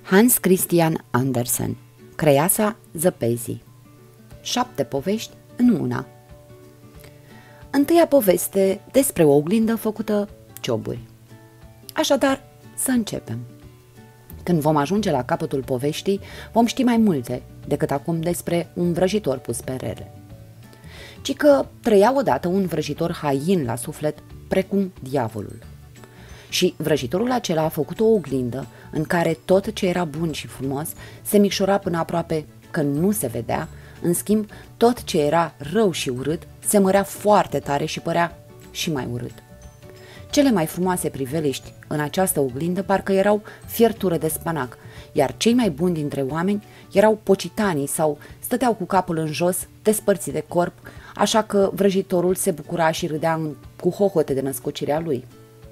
Hans Christian Andersen, Creiasa zăpezii. 7 povești în una. Întâia poveste despre o oglindă făcută cioburi. Așadar, să începem. Când vom ajunge la capătul poveștii, vom ști mai multe decât acum despre un vrăjitor pus pe rele. Ci că trăia odată un vrăjitor hain la suflet, precum diavolul. Și vrăjitorul acela a făcut o oglindă în care tot ce era bun și frumos se micșora până aproape că nu se vedea, în schimb tot ce era rău și urât se mărea foarte tare și părea și mai urât. Cele mai frumoase priveliști în această oglindă parcă erau fiertură de spanac, iar cei mai buni dintre oameni erau pocitanii sau stăteau cu capul în jos, despărțiți de corp, așa că vrăjitorul se bucura și râdea cu hohote de născocirea lui.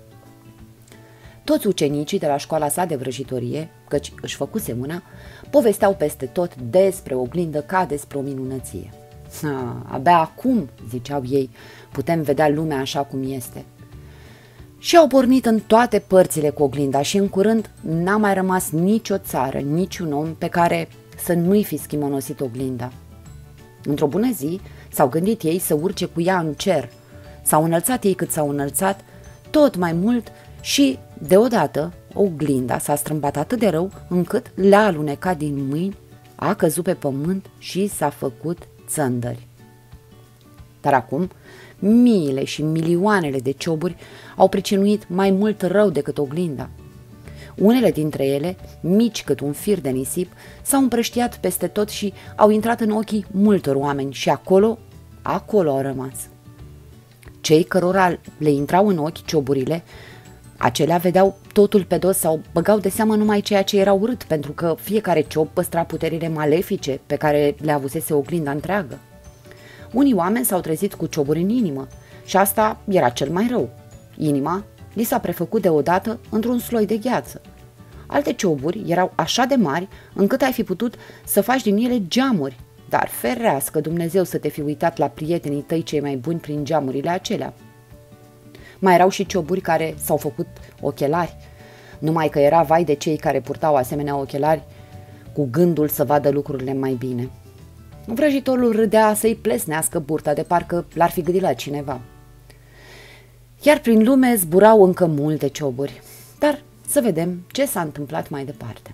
Toți ucenicii de la școala sa de vrăjitorie, căci își făcuse mâna, povesteau peste tot despre oglindă ca despre o minunăție. Abia acum, ziceau ei, putem vedea lumea așa cum este. Și au pornit în toate părțile cu oglinda și în curând n-a mai rămas nicio țară, niciun om pe care să nu-i fi schimonosit oglinda. Într-o bună zi s-au gândit ei să urce cu ea în cer. S-au înălțat ei cât s-au înălțat, tot mai mult și, deodată, oglinda s-a strâmbat atât de rău încât le-a alunecat din mâini, a căzut pe pământ și s-a făcut țândări. Dar acum, miile și milioanele de cioburi au pricinuit mai mult rău decât oglinda. Unele dintre ele, mici cât un fir de nisip, s-au împrăștiat peste tot și au intrat în ochii multor oameni și acolo au rămas. Cei cărora le intrau în ochi cioburile, acelea vedeau totul pe dos sau băgau de seamă numai ceea ce era urât, pentru că fiecare ciob păstra puterile malefice pe care le avusese oglinda întreagă. Unii oameni s-au trezit cu cioburi în inimă și asta era cel mai rău. Inima li s-a prefăcut deodată într-un sloi de gheață. Alte cioburi erau așa de mari încât ai fi putut să faci din ele geamuri, dar ferească Dumnezeu să te fi uitat la prietenii tăi cei mai buni prin geamurile acelea. Mai erau și cioburi care s-au făcut ochelari, numai că era vai de cei care purtau asemenea ochelari cu gândul să vadă lucrurile mai bine. Vrăjitorul râdea să-i plesnească burta de parcă l-ar fi gâdit la cineva. Iar prin lume zburau încă multe cioburi, dar să vedem ce s-a întâmplat mai departe.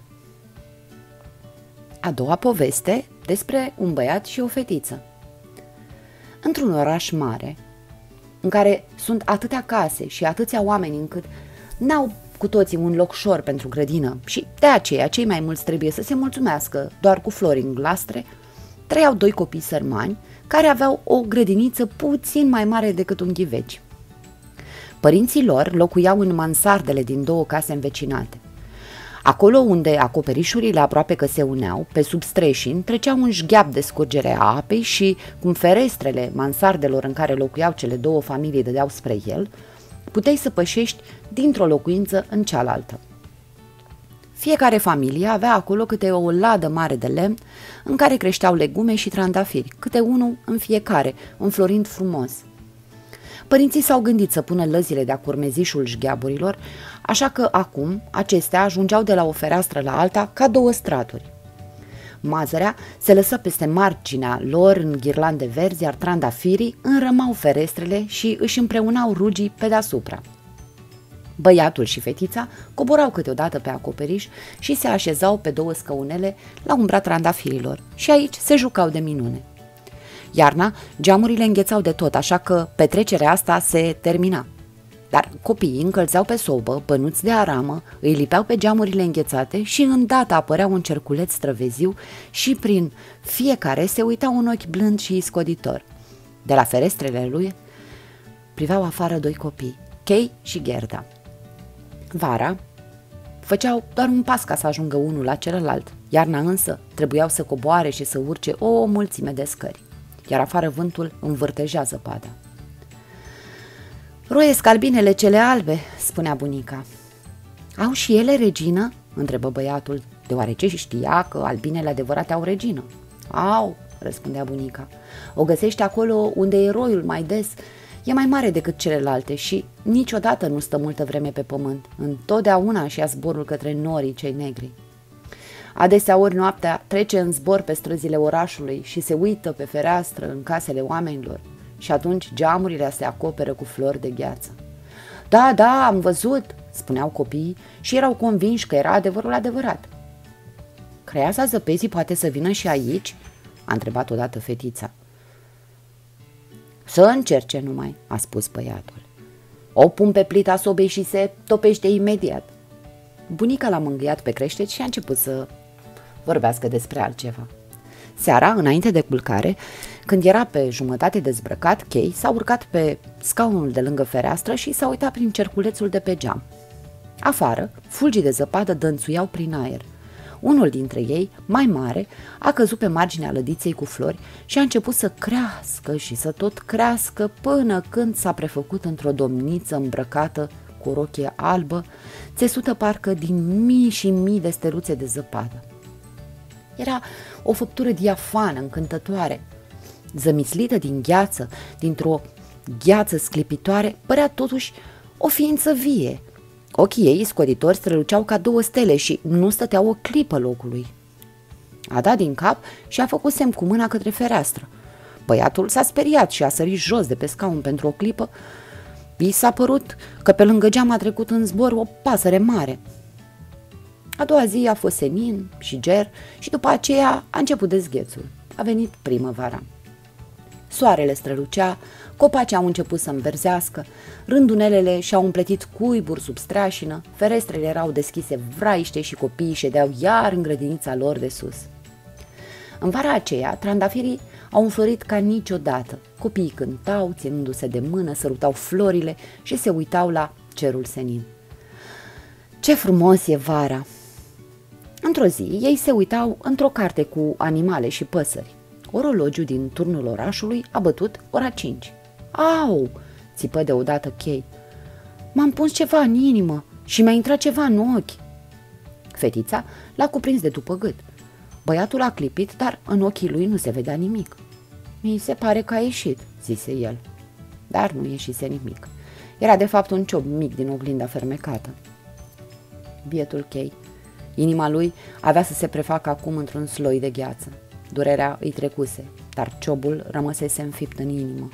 A doua poveste despre un băiat și o fetiță. Într-un oraș mare, în care sunt atâtea case și atâția oameni încât n-au cu toții un locșor pentru grădină și de aceea cei mai mulți trebuie să se mulțumească doar cu flori în glastre, trăiau 2 copii sărmani care aveau o grădiniță puțin mai mare decât un ghiveci. Părinții lor locuiau în mansardele din 2 case învecinate. Acolo unde acoperișurile aproape că se uneau, pe sub streșini, trecea un șgheap de scurgere a apei și, cum ferestrele mansardelor în care locuiau cele 2 familii dădeau spre el, puteai să pășești dintr-o locuință în cealaltă. Fiecare familie avea acolo câte o ladă mare de lemn în care creșteau legume și trandafiri, câte unul în fiecare, înflorind frumos. Părinții s-au gândit să pună lăzile de-a curmezișul șgheaburilor, așa că acum acestea ajungeau de la o fereastră la alta ca 2 straturi. Mazărea se lăsă peste marginea lor în ghirlande verzi, iar trandafirii înrămau ferestrele și își împreunau rugii pe deasupra. Băiatul și fetița coborau câteodată pe acoperiș și se așezau pe 2 scăunele la umbra trandafirilor și aici se jucau de minune. Iarna, geamurile înghețau de tot, așa că petrecerea asta se termina. Dar copiii încălzeau pe sobă, bănuți de aramă, îi lipeau pe geamurile înghețate și îndată apărea un cerculeț străveziu și prin fiecare se uita un ochi blând și iscoditor. De la ferestrele lui priveau afară 2 copii, Kay și Gerda. Vara făceau doar un pas ca să ajungă unul la celălalt, iarna însă trebuiau să coboare și să urce o mulțime de scări, iar afară vântul învârtejea zăpada. Roiesc albinele cele albe, spunea bunica. Au și ele regină? Întrebă băiatul, deoarece știa că albinele adevărate au regină. Au, răspundea bunica. O găsești acolo unde eroiul mai des e mai mare decât celelalte și niciodată nu stă multă vreme pe pământ. Întotdeauna și-a zborul către norii cei negri. Adesea ori noaptea trece în zbor pe străzile orașului și se uită pe fereastră în casele oamenilor și atunci geamurile se acoperă cu flori de gheață. Da, da, am văzut, spuneau copiii și erau convinși că era adevărul adevărat. Creasa zăpezii poate să vină și aici? A întrebat odată fetița. Să încerce numai, a spus băiatul. O pun pe plita sobei și se topește imediat. Bunica l-a mângâiat pe creștet și a început să vorbească despre altceva. Seara, înainte de culcare, când era pe jumătate dezbrăcat, Kay s-a urcat pe scaunul de lângă fereastră și s-a uitat prin cerculețul de pe geam. Afară, fulgii de zăpadă dănțuiau prin aer. Unul dintre ei, mai mare, a căzut pe marginea lădiței cu flori și a început să crească și să tot crească până când s-a prefăcut într-o domniță îmbrăcată cu o rochie albă, țesută parcă din mii și mii de steluțe de zăpadă. Era o făptură diafană, încântătoare. Zămislită din gheață, dintr-o gheață sclipitoare, părea totuși o ființă vie. Ochii ei scoditori străluceau ca două stele și nu stăteau o clipă locului. A dat din cap și a făcut semn cu mâna către fereastră. Băiatul s-a speriat și a sărit jos de pe scaun pentru o clipă. I s-a părut că pe lângă geam a trecut în zbor o pasăre mare. A doua zi a fost senin și ger și după aceea a început dezghețul. A venit primăvara. Soarele strălucea, copacii au început să înverzească, rândunelele și-au împletit cuiburi sub streașină, ferestrele erau deschise vraiște și copiii ședeau iar în grădinița lor de sus. În vara aceea, trandafirii au înflorit ca niciodată. Copiii cântau, ținându-se de mână, sărutau florile și se uitau la cerul senin. Ce frumos e vara! Într-o zi, ei se uitau într-o carte cu animale și păsări. Orologiul din turnul orașului a bătut ora 5. Au! Țipă deodată Kay. M-am pus ceva în inimă și mi-a intrat ceva în ochi. Fetița l-a cuprins de după gât. Băiatul a clipit, dar în ochii lui nu se vedea nimic. Mi se pare că a ieșit, zise el. Dar nu ieșise nimic. Era de fapt un ciob mic din oglinda fermecată. Bietul Kay. Inima lui avea să se prefacă acum într-un sloi de gheață. Durerea îi trecuse, dar ciobul rămăsese înfipt în inimă.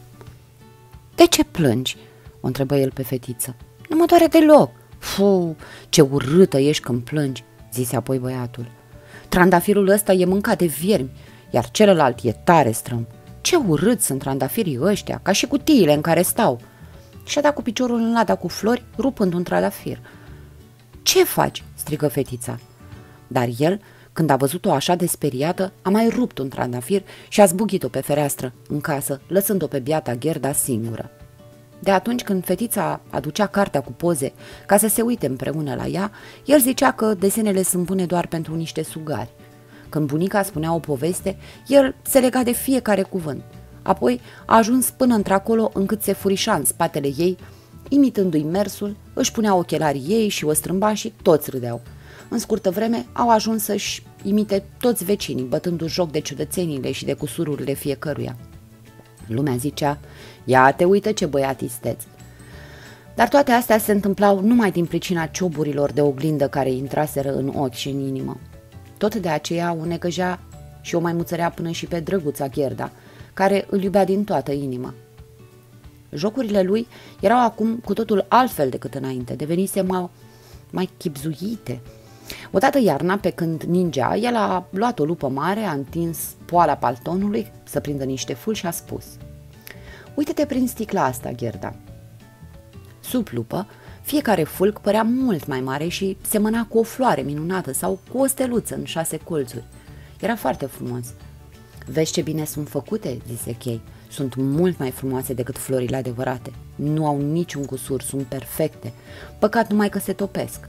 De ce plângi?" o întrebă el pe fetiță. Nu mă doare deloc." Fu, ce urâtă ești când plângi," zise apoi băiatul. Trandafirul ăsta e mâncat de viermi, iar celălalt e tare strâm. Ce urât sunt trandafirii ăștia, ca și cutiile în care stau." Și-a dat cu piciorul în lada cu flori, rupând un trandafir. Ce faci?" strigă fetița. Dar el, când a văzut-o așa de speriată, a mai rupt un trandafir și a zbughit-o pe fereastră, în casă, lăsând-o pe biata Gerda singură. De atunci când fetița aducea cartea cu poze ca să se uite împreună la ea, el zicea că desenele sunt bune doar pentru niște sugari. Când bunica spunea o poveste, el se lega de fiecare cuvânt. Apoi a ajuns până într-acolo încât se furișa în spatele ei, imitându-i mersul, își punea ochelarii ei și o strâmba și toți râdeau. În scurtă vreme au ajuns să-și imite toți vecinii, bătându-și joc de ciudățenile și de cusururile fiecăruia. Lumea zicea, ia te uită ce băiat isteț. Dar toate astea se întâmplau numai din pricina cioburilor de oglindă care îi intraseră în ochi și în inimă. Tot de aceea o necăjea și o mai muțărea până și pe drăguța Gerda, care îl iubea din toată inima. Jocurile lui erau acum cu totul altfel decât înainte, devenise mai chibzuite. Odată iarna, pe când ningea, el a luat o lupă mare, a întins poala paltonului să prindă niște fulgi și a spus: uite-te prin sticla asta, Gerda. Sub lupă, fiecare fulg părea mult mai mare și semăna cu o floare minunată sau cu o steluță în 6 colțuri. Era foarte frumos. Vezi ce bine sunt făcute, zise Kay. Sunt mult mai frumoase decât florile adevărate. Nu au niciun cusur, sunt perfecte. Păcat numai că se topesc.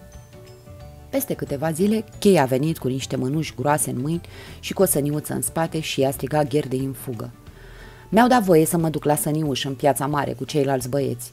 Peste câteva zile, Kay a venit cu niște mănuși groase în mâini și cu o săniuță în spate și i-a strigat Gerdei în fugă. Mi-au dat voie să mă duc la săniuș în piața mare cu ceilalți băieți.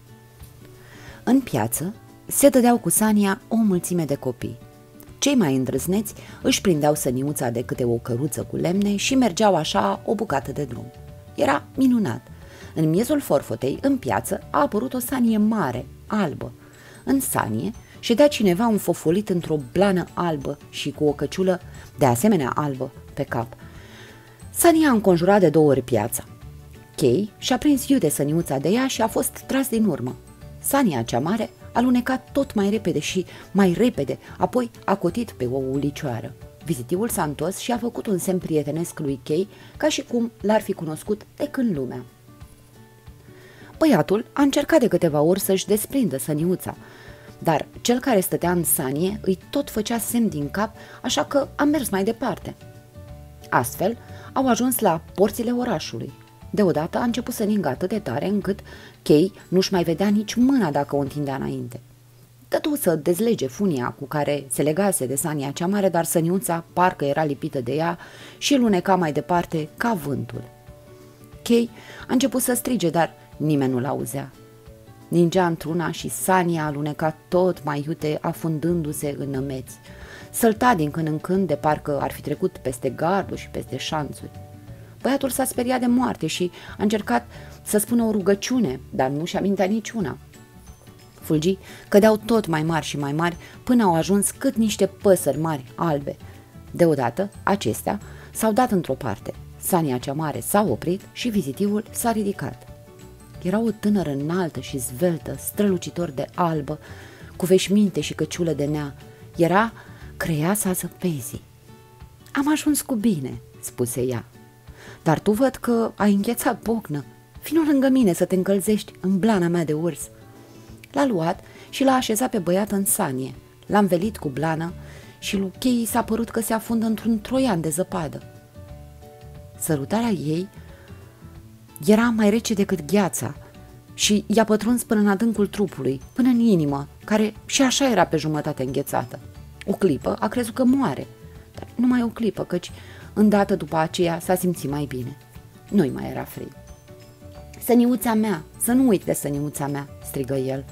În piață se dădeau cu sania o mulțime de copii. Cei mai îndrăzneți își prindeau săniuța de câte o căruță cu lemne și mergeau așa o bucată de drum. Era minunat. În miezul forfotei, în piață, a apărut o sanie mare, albă. În sanie ședea cineva înfofolit într-o blană albă și cu o căciulă de asemenea albă pe cap. Sania a înconjurat de 2 ori piața. Kay și-a prins iute săniuța de ea și a fost tras din urmă. Sania cea mare a lunecat tot mai repede și mai repede, apoi a cotit pe o ulicioară. Vizitivul s-a întors și a făcut un semn prietenesc lui Kay, ca și cum l-ar fi cunoscut de când lumea. Băiatul a încercat de câteva ori să-și desprindă săniuța, dar cel care stătea în sanie îi tot făcea semn din cap, așa că a mers mai departe. Astfel, au ajuns la porțile orașului. Deodată a început să ningă atât de tare încât Kay nu-și mai vedea nici mâna dacă o întindea înainte. Dădu să dezlege funia cu care se legase de Sania cea mare, dar săniuța parcă era lipită de ea și luneca mai departe ca vântul. Kay a început să strige, dar nimeni nu-l auzea. Ningea într-una și Sania aluneca tot mai iute, afundându-se în nămeți. Sălta din când în când, de parcă ar fi trecut peste garduri și peste șanțuri. Băiatul s-a speriat de moarte și a încercat să spună o rugăciune, dar nu și-a mintea niciuna. Fulgii cădeau tot mai mari și mai mari până au ajuns cât niște păsări mari, albe. Deodată, acestea s-au dat într-o parte. Sania cea mare s-a oprit și vizitivul s-a ridicat. Era o tânără înaltă și zveltă, strălucitor de albă, cu veșminte și căciulă de nea. Era Creasa Zăpezii. Am ajuns cu bine, spuse ea. Dar tu văd că ai înghețat bocnă. Vino lângă mine să te încălzești în blana mea de urs. L-a luat și l-a așezat pe băiat în sanie. L-a învelit cu blană și lui Kay s-a părut că se afundă într-un troian de zăpadă. Sărutarea ei era mai rece decât gheața și i-a pătruns până în adâncul trupului, până în inimă, care și așa era pe jumătate înghețată. O clipă a crezut că moare, dar numai o clipă, căci îndată după aceea s-a simțit mai bine. Nu-i mai era frig. Săniuța mea, să nu uite de săniuța mea, strigă el.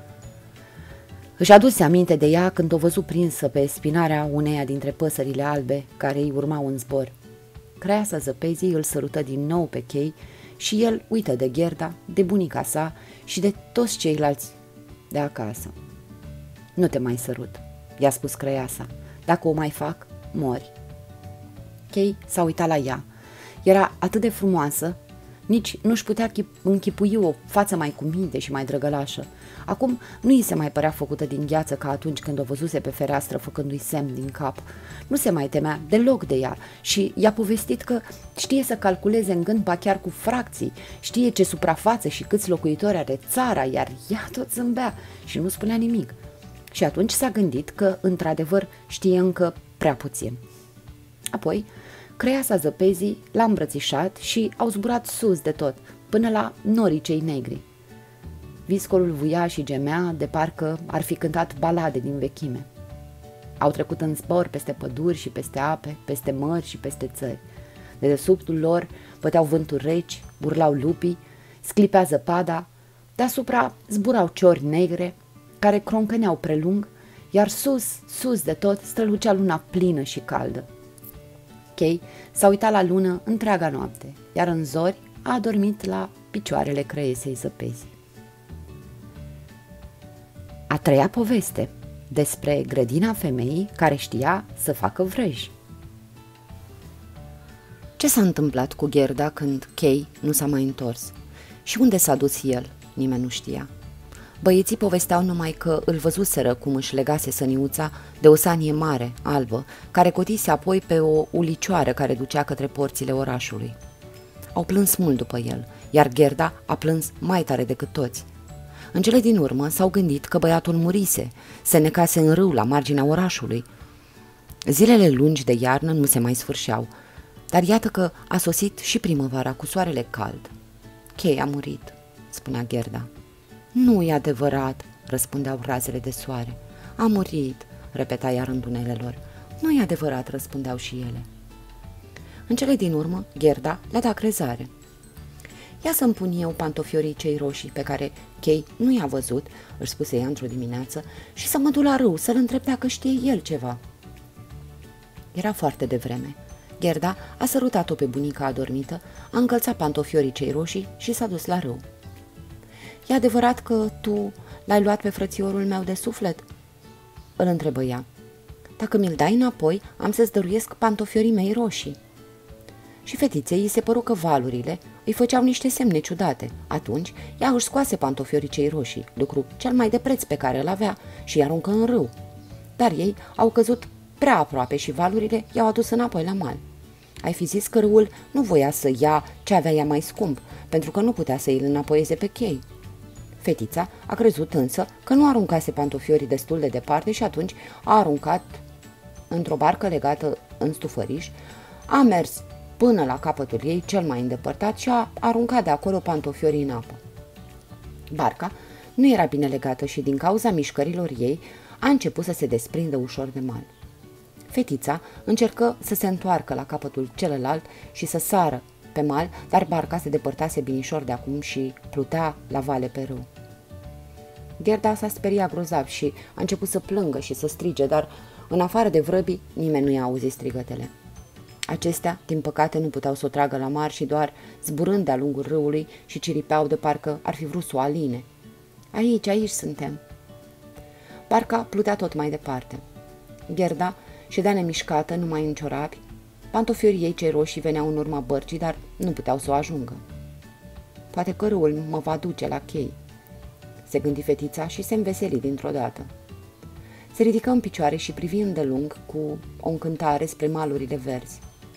Își aduse aminte de ea când o văzu prinsă pe spinarea uneia dintre păsările albe care îi urmau în zbor. Creasa Zăpezii îl sărută din nou pe Kay și el uită de Gerda, de bunica sa și de toți ceilalți de acasă. Nu te mai sărut, i-a spus Creasa. Dacă o mai fac, mori. Kay s-a uitat la ea. Era atât de frumoasă, nici nu-și putea închipui o față mai cu minte și mai drăgălașă. Acum nu îi se mai părea făcută din gheață ca atunci când o văzuse pe fereastră făcându-i semn din cap. Nu se mai temea deloc de ea și i-a povestit că știe să calculeze în gând, ba chiar cu fracții, știe ce suprafață și câți locuitori are țara, iar ea tot zâmbea și nu spunea nimic. Și atunci s-a gândit că, într-adevăr, știe încă prea puțin. Apoi, Creasa Zăpezii l-a îmbrățișat și au zburat sus de tot, până la norii cei negri. Viscolul vuia și gemea de parcă ar fi cântat balade din vechime. Au trecut în zbor peste păduri și peste ape, peste mări și peste țări. De dedesubtul lor băteau vânturi reci, burlau lupii, sclipea zăpada, deasupra zburau ciori negre care croncăneau prelung, iar sus, sus de tot strălucea luna plină și caldă. Kay s-a uitat la lună întreaga noapte, iar în zori a adormit la picioarele Creesei Zăpezii. A treia poveste, despre grădina femeii care știa să facă vrăji. Ce s-a întâmplat cu Gerda când Kay nu s-a mai întors? Și unde s-a dus el? Nimeni nu știa. Băieții povesteau numai că îl văzuseră cum își legase săniuța de o sanie mare, albă, care cotise apoi pe o ulicioară care ducea către porțile orașului. Au plâns mult după el, iar Gerda a plâns mai tare decât toți. În cele din urmă s-au gândit că băiatul murise, se necase în râu la marginea orașului. Zilele lungi de iarnă nu se mai sfârșeau, dar iată că a sosit și primăvara cu soarele cald. Kay a murit, spunea Gerda. Nu e adevărat, răspundeau razele de soare. A murit, repeta ea rândunele lor. Nu e adevărat, răspundeau și ele. În cele din urmă, Gerda le-a dat crezare. Ia să-mi pun eu pantofiorii cei roșii pe care Kay nu i-a văzut, își spuse ea într-o dimineață, și să mă duc la râu să-l întreb dacă știe el ceva. Era foarte devreme. Gerda a sărutat-o pe bunica adormită, a încălțat pantofiorii cei roșii și s-a dus la râu. E adevărat că tu l-ai luat pe frățiorul meu de suflet? îl întrebă ea. Dacă mi-l dai înapoi, am să-ți dăruiesc pantofiorii mei roșii. Și fetiței îi se păru că valurile îi făceau niște semne ciudate. Atunci ea își scoase pantofiorii cei roșii, lucru cel mai de preț pe care îl avea, și îi aruncă în râu. Dar ei au căzut prea aproape și valurile i-au adus înapoi la mal. Ai fi zis că râul nu voia să ia ce avea ea mai scump, pentru că nu putea să îl înapoieze pe chei. Fetița a crezut însă că nu aruncase pantofiorii destul de departe și atunci a aruncat într-o barcă legată în stufăriș, a mers până la capătul ei cel mai îndepărtat și a aruncat de acolo pantofiorii în apă. Barca nu era bine legată și din cauza mișcărilor ei a început să se desprindă ușor de mal. Fetița încercă să se întoarcă la capătul celălalt și să sară pe mal, dar barca se depărtase binișor de acum și plutea la vale pe râu. Gerda s-a speriat grozav și a început să plângă și să strige, dar în afară de vrăbii nimeni nu i-a auzit strigătele. Acestea, din păcate, nu puteau să o tragă la mare și doar zburând de-a lungul râului și ciripeau de parcă ar fi vrut să o aline. Aici, aici suntem. Barca plutea tot mai departe. Gerda ședea nemișcată, numai în ciorapi. Pantofiorii ei cei roșii veneau în urma bărcii, dar nu puteau să o ajungă. Poate că râul mă va duce la chei, se gândi fetița și se înveseli dintr-o dată. Se ridică în picioare și privi îndelung cu o încântare spre malurile verzi.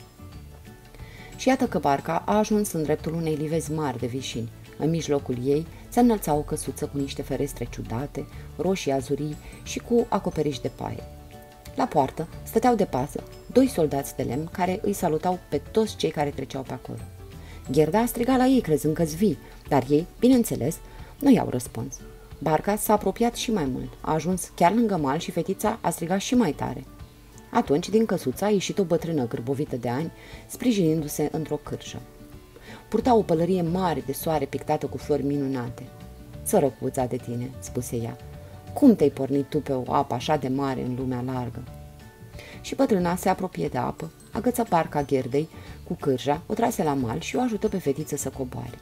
Și iată că barca a ajuns în dreptul unei livezi mari de vișini. În mijlocul ei se înălța o căsuță cu niște ferestre ciudate, roșii azurii și cu acoperiș de paie. La poartă stăteau de pază 2 soldați de lemn care îi salutau pe toți cei care treceau pe acolo. Gerda a strigat la ei crezând că-s vii, dar ei, bineînțeles, nu i-au răspuns. Barca s-a apropiat și mai mult, a ajuns chiar lângă mal și fetița a strigat și mai tare. Atunci, din căsuță a ieșit o bătrână gârbovită de ani, sprijinindu-se într-o cârșă. Purta o pălărie mare de soare pictată cu flori minunate. Sărăcuța de tine, spuse ea, cum te-ai pornit tu pe o apă așa de mare în lumea largă? Și bătrâna se apropie de apă, agăță barca Gerdei cu cârja, o trase la mal și o ajută pe fetiță să coboare.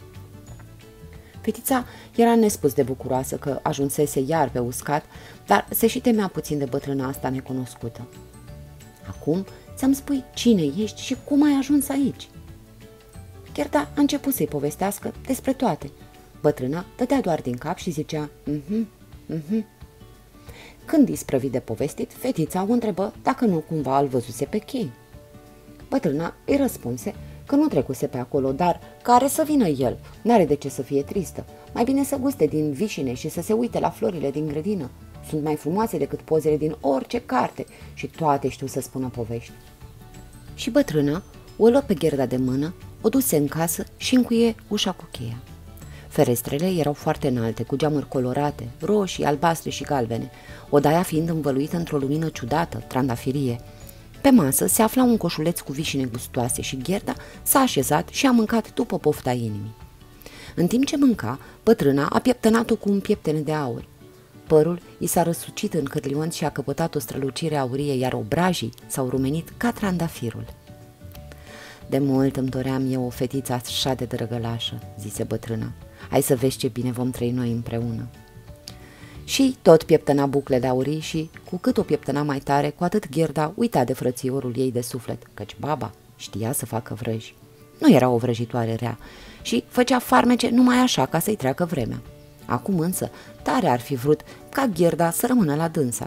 Fetița era nespus de bucuroasă că ajunsese iar pe uscat, dar se și temea puțin de bătrâna asta necunoscută. Acum să-mi spui cine ești și cum ai ajuns aici. Gerda a început să-i povestească despre toate. Bătrâna dădea doar din cap și zicea Când îi sprăvi de povestit, fetița o întrebă dacă nu cumva îl văzuse pe chei. Bătrâna îi răspunse că nu trecuse pe acolo, dar care să vină el, n-are de ce să fie tristă. Mai bine să guste din vișine și să se uite la florile din grădină. Sunt mai frumoase decât pozele din orice carte și toate știu să spună povești. Și bătrâna o luă pe Gerda de mână, o duse în casă și încuie ușa cu cheia. Ferestrele erau foarte înalte, cu geamuri colorate, roșii, albastre și galbene, odaia fiind învăluită într-o lumină ciudată, trandafirie. Pe masă se afla un coșuleț cu vișine gustoase și Gerda s-a așezat și a mâncat după pofta inimii. În timp ce mânca, bătrâna a pieptănat-o cu un pieptene de aur. Părul i s-a răsucit în cârlion și a căpătat o strălucire aurie, iar obrajii s-au rumenit ca trandafirul. De mult îmi doream eu o fetiță așa de drăgălașă, zise bătrâna. Hai să vezi ce bine vom trăi noi împreună. Și tot pieptăna buclele aurii și, cu cât o pieptăna mai tare, cu atât Gerda uita de frățiorul ei de suflet, căci baba știa să facă vrăji. Nu era o vrăjitoare rea și făcea farmece numai așa ca să-i treacă vremea. Acum însă tare ar fi vrut ca Gerda să rămână la dânsa.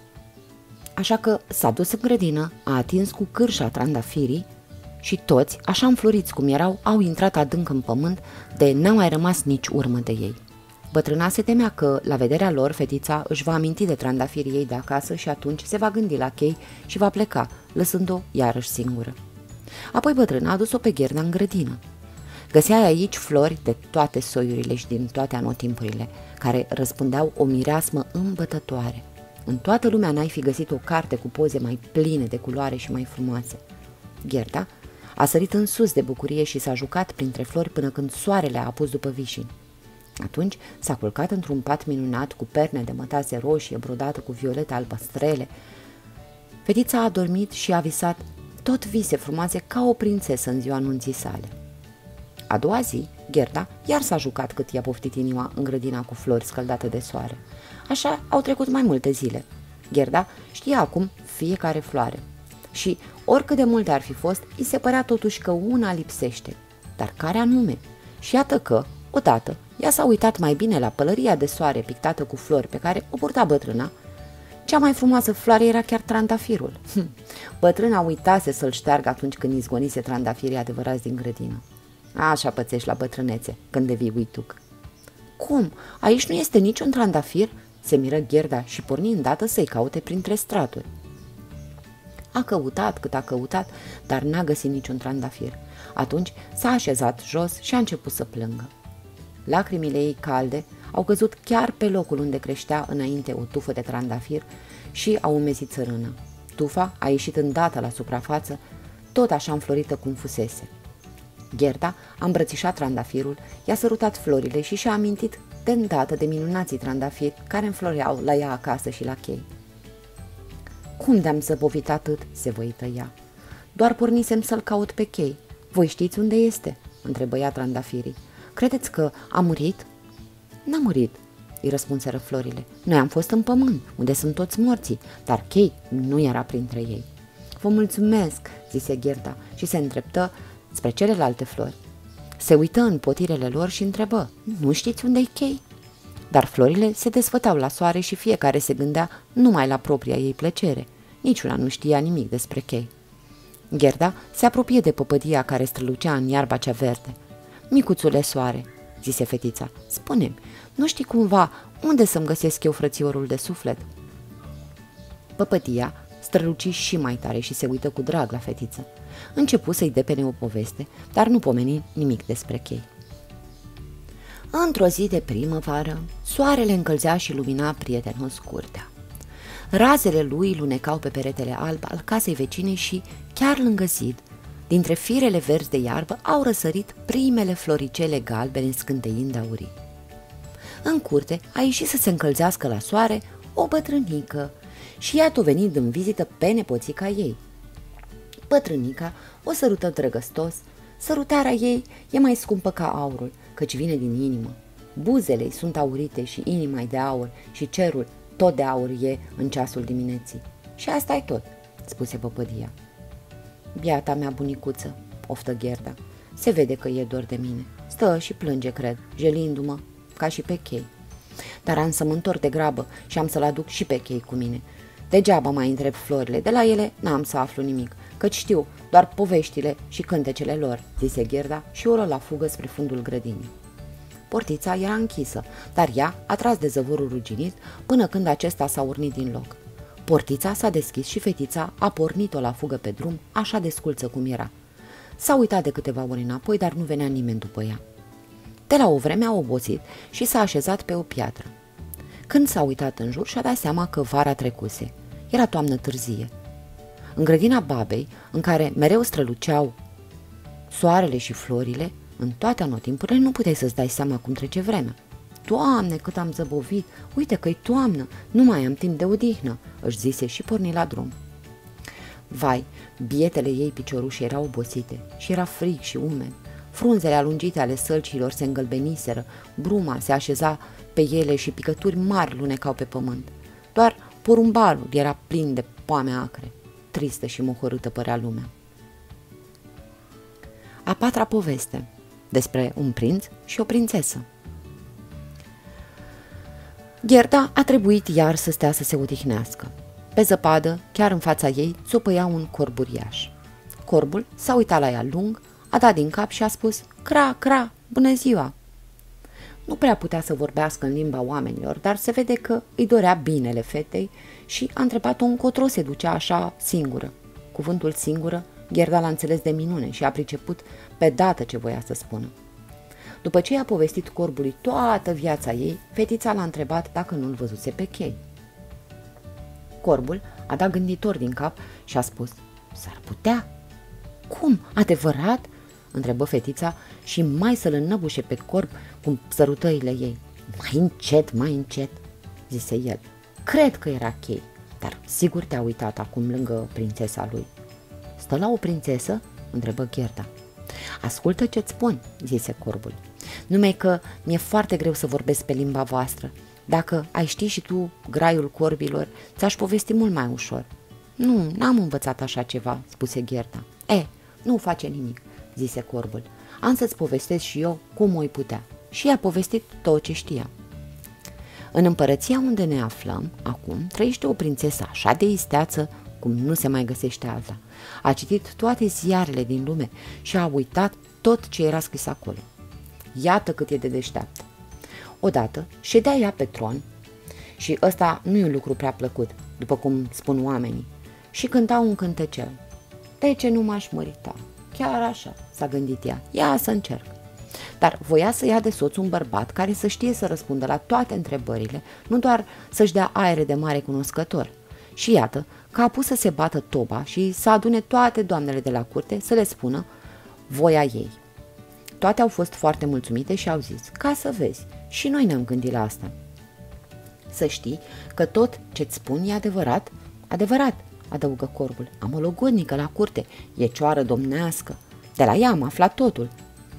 Așa că s-a dus în grădină, a atins cu cârșa trandafirii și toți, așa înfloriți cum erau, au intrat adânc în pământ, de n-a mai rămas nici urmă de ei. Bătrâna se temea că, la vederea lor, fetița își va aminti de trandafirii ei de acasă și atunci se va gândi la chei și va pleca, lăsând-o iarăși singură. Apoi bătrâna a dus-o pe Gerda în grădină. Găseai aici flori de toate soiurile și din toate anotimpurile, care răspundeau o mireasmă îmbătătoare. În toată lumea n-ai fi găsit o carte cu poze mai pline de culoare și mai frumoase. Gerda a sărit în sus de bucurie și s-a jucat printre flori până când soarele a apus după vișini. Atunci s-a culcat într-un pat minunat cu perne de mătase roșie brodată cu violete albastrele. Fetița a dormit și a visat tot vise frumoase ca o prințesă în ziua nunții sale. A doua zi, Gerda iar s-a jucat cât i-a poftit inima în grădina cu flori scăldate de soare. Așa au trecut mai multe zile. Gherda știa acum fiecare floare și, oricât de multe ar fi fost, îi se părea totuși că una lipsește. Dar care anume? Și iată că, odată, ea s-a uitat mai bine la pălăria de soare pictată cu flori pe care o purta bătrâna. Cea mai frumoasă floare era chiar trandafirul. Bătrâna uitase să-l șteargă atunci când izgonise trandafirii adevărați din grădină. Așa pățești la bătrânețe, când devii uituc. Cum? Aici nu este niciun trandafir? Se miră Gherda și porni îndată să-i caute printre straturi. A căutat cât a căutat, dar n-a găsit niciun trandafir. Atunci s-a așezat jos și a început să plângă. Lacrimile ei calde au căzut chiar pe locul unde creștea înainte o tufă de trandafir și au umezit țărână. Tufa a ieșit îndată la suprafață, tot așa înflorită cum fusese. Gherda a îmbrățișat trandafirul, i-a sărutat florile și și-a amintit de îndată de minunații trandafiri care înfloreau la ea acasă și la chei. Cum de-am zăbovit atât?" se văită ea. Doar pornisem să-l caut pe chei. Voi știți unde este?" întrebă ea trandafirii. Credeți că a murit?" N-a murit," îi răspunseră florile. Noi am fost în pământ, unde sunt toți morții, dar chei nu era printre ei." Vă mulțumesc," zise Gherda și se îndreptă spre celelalte flori. Se uită în potirele lor și întrebă, nu știți unde-i chei? Dar florile se desfătau la soare și fiecare se gândea numai la propria ei plăcere. Niciuna nu știa nimic despre chei. Gherda se apropie de păpădia care strălucea în iarba cea verde. Micuțule soare, zise fetița, spune-mi, nu știi cumva unde să-mi găsesc eu frățiorul de suflet? Păpădia străluci și mai tare și se uită cu drag la fetiță. Începu să-i depene o poveste, dar nu pomeni nimic despre chei. Într-o zi de primăvară, soarele încălzea și lumina prietenos curtea. Razele lui lunecau pe peretele alb al casei vecinei și, chiar lângă zid, dintre firele verzi de iarbă au răsărit primele floricele galbene scânteind aurii. În curte a ieșit să se încălzească la soare o bătrânică și iată venind în vizită pe nepoțica ei. Bătrânica o sărută drăgăstos, sărutarea ei e mai scumpă ca aurul, căci vine din inimă. Buzele sunt aurite și inima de aur și cerul tot de aur e în ceasul dimineții. Și asta e tot, spuse păpădia. Biata mea bunicuță, oftă Gherda, se vede că e dor de mine. Stă și plânge, cred, jelindu-mă, ca și pe chei. Dar am să mă întorc de grabă și am să-l aduc și pe chei cu mine. Degeaba mai întreb florile, de la ele n-am să aflu nimic, căci știu doar poveștile și cântecele lor, zise Gherda și ură la fugă spre fundul grădinii. Portița era închisă, dar ea a tras de zăvorul ruginit până când acesta s-a urnit din loc. Portița s-a deschis și fetița a pornit-o la fugă pe drum, așa de sculță cum era. S-a uitat de câteva ori înapoi, dar nu venea nimeni după ea. De la o vreme a obosit și s-a așezat pe o piatră. Când s-a uitat în jur, și-a dat seama că vara trecuse. Era toamnă târzie. În grădina babei, în care mereu străluceau soarele și florile, în toate anotimpurile nu puteai să-ți dai seama cum trece vremea. Doamne, cât am zăbovit! Uite că-i toamnă, nu mai am timp de odihnă, își zise și porni la drum. Vai, bietele ei piciorușe erau obosite și era frig și umed. Frunzele alungite ale sălcilor se îngălbeniseră, bruma se așeza pe ele și picături mari lunecau pe pământ. Doar porumbalul era plin de poame acre. Tristă și mohorâtă părea lumea. A patra poveste, despre un prinț și o prințesă. Gherda a trebuit iar să stea să se odihnească. Pe zăpadă, chiar în fața ei, țopăia un corb uriaș. Corbul s-a uitat la ea lung, a dat din cap și a spus, cra, cra, bună ziua! Nu prea putea să vorbească în limba oamenilor, dar se vede că îi dorea binele fetei și a întrebat-o încotro se ducea așa singură. Cuvântul singură, Gherda l-a înțeles de minune și a priceput pe dată ce voia să spună. După ce i-a povestit corbului toată viața ei, fetița l-a întrebat dacă nu-l văzuse pe chei. Corbul a dat gânditor din cap și a spus, s-ar putea. Cum, adevărat? Întrebă fetița și mai să-l înnăbușe pe corb cu sărutările ei. Mai încet, zise el. Cred că era chei, dar sigur te-a uitat acum lângă prințesa lui. Stă la o prințesă? Întrebă Gherda. Ascultă ce-ți spun, zise corbul. Numai că mi-e foarte greu să vorbesc pe limba voastră. Dacă ai ști și tu graiul corbilor, ți-aș povesti mult mai ușor. Nu, n-am învățat așa ceva, spuse Gerda. Nu face nimic, zise corbul. Am să-ți povestesc și eu cum o-i putea. Și i-a povestit tot ce știa. În împărăția unde ne aflăm, acum, trăiește o prințesă așa de isteață cum nu se mai găsește alta. A citit toate ziarele din lume și a uitat tot ce era scris acolo. Iată cât e de deșteaptă. Odată ședea ea pe tron și ăsta nu e un lucru prea plăcut, după cum spun oamenii, și cânta un cântecel. De ce nu m-aș mărita? Chiar așa, s-a gândit ea, ia să încerc. Dar voia să ia de soț un bărbat care să știe să răspundă la toate întrebările, nu doar să-și dea aere de mare cunoscător. Și iată că a pus să se bată toba și să adune toate doamnele de la curte să le spună voia ei. Toate au fost foarte mulțumite și au zis, ca să vezi, și noi ne-am gândit la asta. Să știi că tot ce-ți spun e adevărat? Adevărat, adăugă corbul. Am o logodnică la curte, e cioară domnească. De la ea am aflat totul.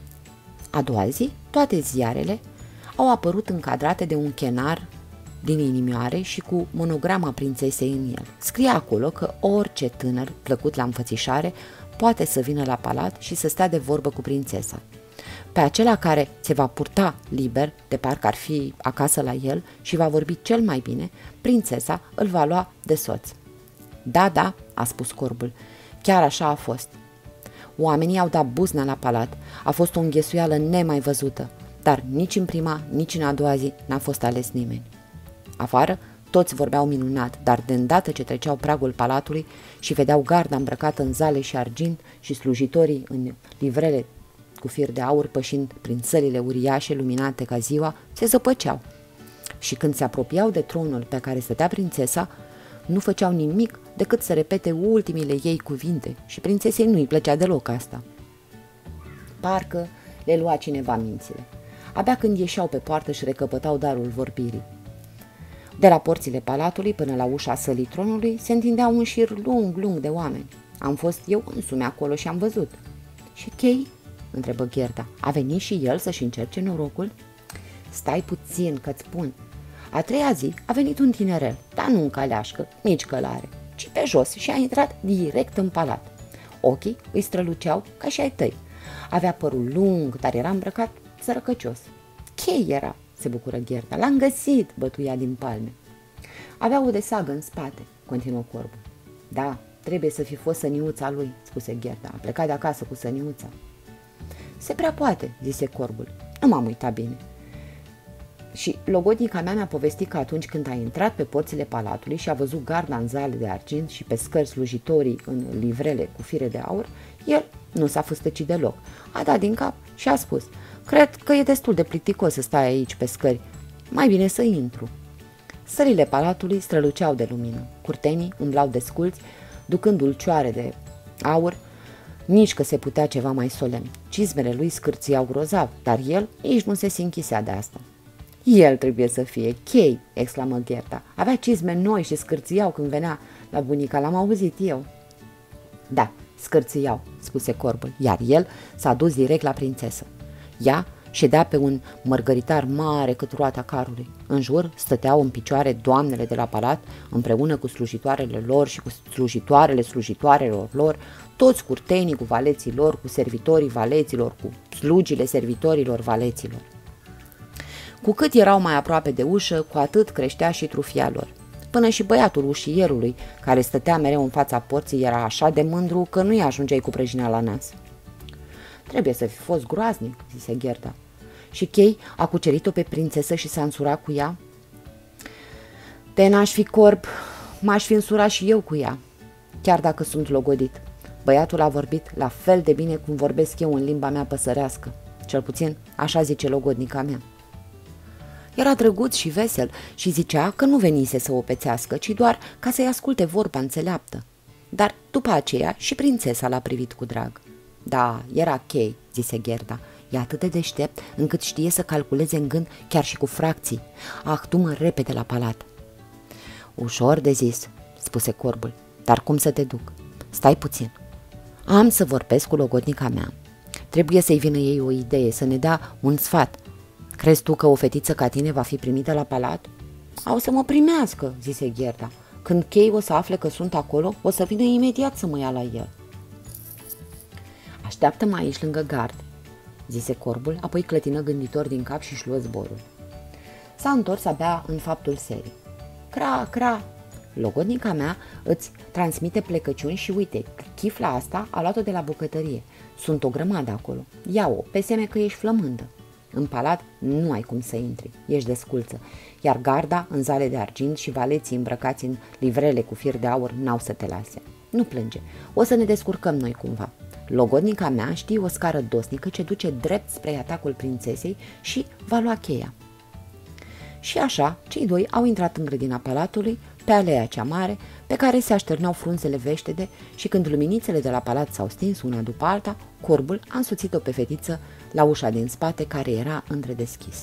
A doua zi, toate ziarele au apărut încadrate de un chenar din inimioare și cu monograma prințesei în el. Scria acolo că orice tânăr plăcut la înfățișare poate să vină la palat și să stea de vorbă cu prințesa. Pe acela care se va purta liber, de parcă ar fi acasă la el și va vorbi cel mai bine, prințesa îl va lua de soț. Da, a spus corbul, chiar așa a fost. Oamenii au dat buzna la palat, a fost o înghesuială nemai văzută, dar nici în prima, nici în a doua zi n-a fost ales nimeni. Afară, toți vorbeau minunat, dar de îndată ce treceau pragul palatului și vedeau garda îmbrăcată în zale și argint și slujitorii în livrele cu fir de aur pășind prin sălile uriașe luminate ca ziua, se zăpăceau. Și când se apropiau de tronul pe care stătea prințesa, nu făceau nimic decât să repete ultimile ei cuvinte și prințesei nu-i plăcea deloc asta. Parcă le lua cineva mințile. Abia când ieșeau pe poartă și recăpătau darul vorbirii. De la porțile palatului până la ușa sălii tronului se întindea un șir lung de oameni. Am fost eu însumi acolo și am văzut. Și Kay? Întrebă Gerda. A venit și el să-și încerce norocul? Stai puțin că-ți spun. A treia zi a venit un tinerel, dar nu în caleașcă, nici călare, ci pe jos și a intrat direct în palat. Ochii îi străluceau ca și ai tăi. Avea părul lung, dar era îmbrăcat sărăcăcios. Kay era, se bucură Gerda. L-am găsit, bătuia din palme. Avea o desagă în spate, continuă corbul. Da, trebuie să fi fost săniuța lui, spuse Gerda. A plecat de acasă cu săniuța. Se prea poate, zise corbul. Nu m-am uitat bine. Și logodnica mea mi-a povestit că atunci când a intrat pe porțile palatului și a văzut garda în zale de argint și pe scări slujitorii în livrele cu fire de aur, el nu s-a fâstăcit deloc. A dat din cap și a spus, cred că e destul de plicticos să stai aici pe scări, mai bine să intru. Sălile palatului străluceau de lumină, curtenii umblau desculți, ducând ulcioare de aur, nici că se putea ceva mai solemn. Cizmele lui scârțiau grozav, dar el nici nu se sinchisea de asta. El trebuie să fie Kay, exclamă Gerda. Avea cizme noi și scârțiau când venea la bunica, l-am auzit eu. Da, scârțiau, spuse corbul, iar el s-a dus direct la prințesă. Ea ședea pe un mărgăritar mare cât roata carului. În jur stăteau în picioare doamnele de la palat, împreună cu slujitoarele lor și cu slujitoarelor lor, toți curtenii cu valeții lor, cu servitorii valeților, cu slugile servitorilor valeților. Cu cât erau mai aproape de ușă, cu atât creștea și trufia lor. Până și băiatul ușierului, care stătea mereu în fața porții, era așa de mândru că nu-i ajungeai cu prăjina la nas. Trebuie să fi fost groaznic, zise Gerda. Și Kay a cucerit-o pe prințesă și s-a însurat cu ea? De n-aș fi corp, m-aș fi însurat și eu cu ea, chiar dacă sunt logodit. Băiatul a vorbit la fel de bine cum vorbesc eu în limba mea păsărească, cel puțin așa zice logodnica mea. Era drăguț și vesel și zicea că nu venise să o pețească, ci doar ca să-i asculte vorba înțeleaptă. Dar după aceea și prințesa l-a privit cu drag. Da, era Kay, zise Gerda. E atât de deștept încât știe să calculeze în gând chiar și cu fracții. Actumă repede la palat. Ușor de zis, spuse corbul, dar cum să te duc? Stai puțin. Am să vorbesc cu logodnica mea. Trebuie să-i vină ei o idee, să ne dea un sfat. Crezi tu că o fetiță ca tine va fi primită la palat? Au să mă primească, zise Gerda. Când Kay o să afle că sunt acolo, o să vină imediat să mă ia la el. Așteaptă-mă aici lângă gard, zise corbul, apoi clătină gânditor din cap și-și luă zborul. S-a întors abia în faptul serii. Cra, cra! Logodnica mea îți transmite plecăciuni și uite, chifla asta a luat-o de la bucătărie. Sunt o grămadă acolo. Ia-o, pe seme că ești flămândă. În palat nu ai cum să intri, ești desculță, iar garda în zale de argint și valeții îmbrăcați în livrele cu fir de aur n-au să te lase. Nu plânge, o să ne descurcăm noi cumva. Logodnica mea știe o scară dosnică ce duce drept spre atacul prințesei și va lua cheia. Și așa, cei doi au intrat în grădina palatului, pe aleea cea mare, pe care se așterneau frunzele veștede și când luminițele de la palat s-au stins una după alta, corbul a însoțit-o pe fetiță la ușa din spate care era întredeschisă.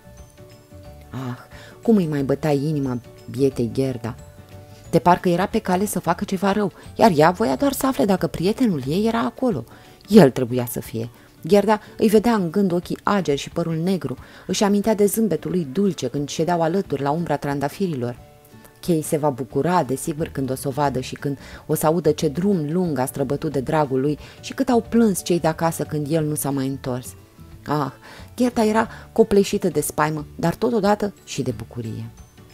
Ah, cum îi mai bătea inima bietei Gerda! De parcă era pe cale să facă ceva rău, iar ea voia doar să afle dacă prietenul ei era acolo. El trebuia să fie. Gerda îi vedea în gând ochii ageri și părul negru, își amintea de zâmbetul lui dulce când ședeau alături la umbra trandafirilor. Kay se va bucura, desigur, când o să o vadă și când o să audă ce drum lung a străbătut de dragul lui și cât au plâns cei de acasă când el nu s-a mai întors. Ah, Gerda era copleșită de spaimă, dar totodată și de bucurie.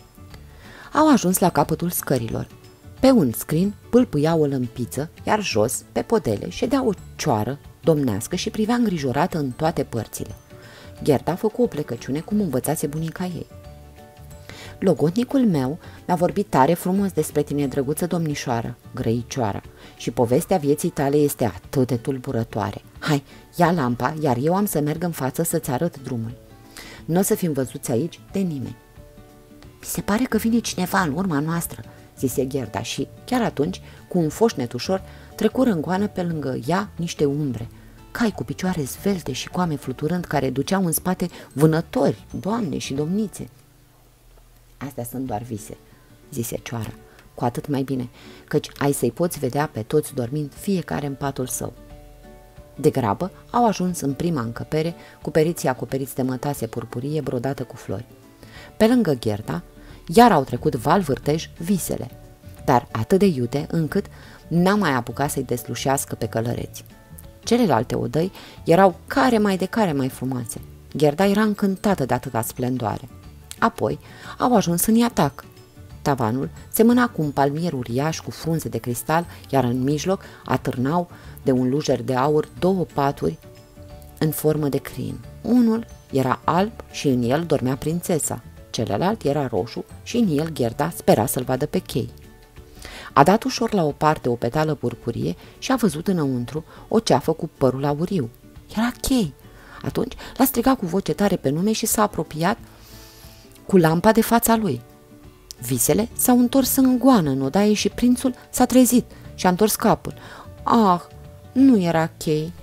Au ajuns la capătul scărilor. Pe un scrin pâlpâia o lămpiță, iar jos, pe podele, ședea o cioară domnească și privea îngrijorată în toate părțile. Gerda făcu o plecăciune cum învățase bunica ei. Logodnicul meu mi-a vorbit tare frumos despre tine, drăguță domnișoară, grăicioară, și povestea vieții tale este atât de tulburătoare. Hai, ia lampa, iar eu am să merg în față să-ți arăt drumul. Nu o să fim văzuți aici de nimeni. Mi se pare că vine cineva în urma noastră, zise Gerda și, chiar atunci, cu un foșnet ușor, trecură în goană pe lângă ea niște umbre, cai cu picioare zvelte și coame fluturând care duceau în spate vânători, doamne și domnițe. Astea sunt doar vise, zise cioara, cu atât mai bine, căci ai să-i poți vedea pe toți dormind fiecare în patul său. De grabă au ajuns în prima încăpere cu periții acoperiți de mătase purpurie brodată cu flori. Pe lângă Gerda, iar au trecut val vârtej visele, dar atât de iute încât n-a mai apucat să-i deslușească pe călăreți. Celelalte odăi erau care mai frumoase. Gerda era încântată de atâta splendoare. Apoi au ajuns în Iatac. Tavanul semăna cu un palmier uriaș cu frunze de cristal, iar în mijloc atârnau de un lujer de aur două paturi în formă de crin. Unul era alb și în el dormea prințesa, celălalt era roșu și în el Gerda spera să-l vadă pe Kay. A dat ușor la o parte o petală purpurie și a văzut înăuntru o ceafă cu părul auriu. Era Kay. Atunci l-a strigat cu voce tare pe nume și s-a apropiat cu lampa de fața lui. Visele s-au întors în goană în odaie și prințul s-a trezit și a întors capul. Ah, nu era Kay.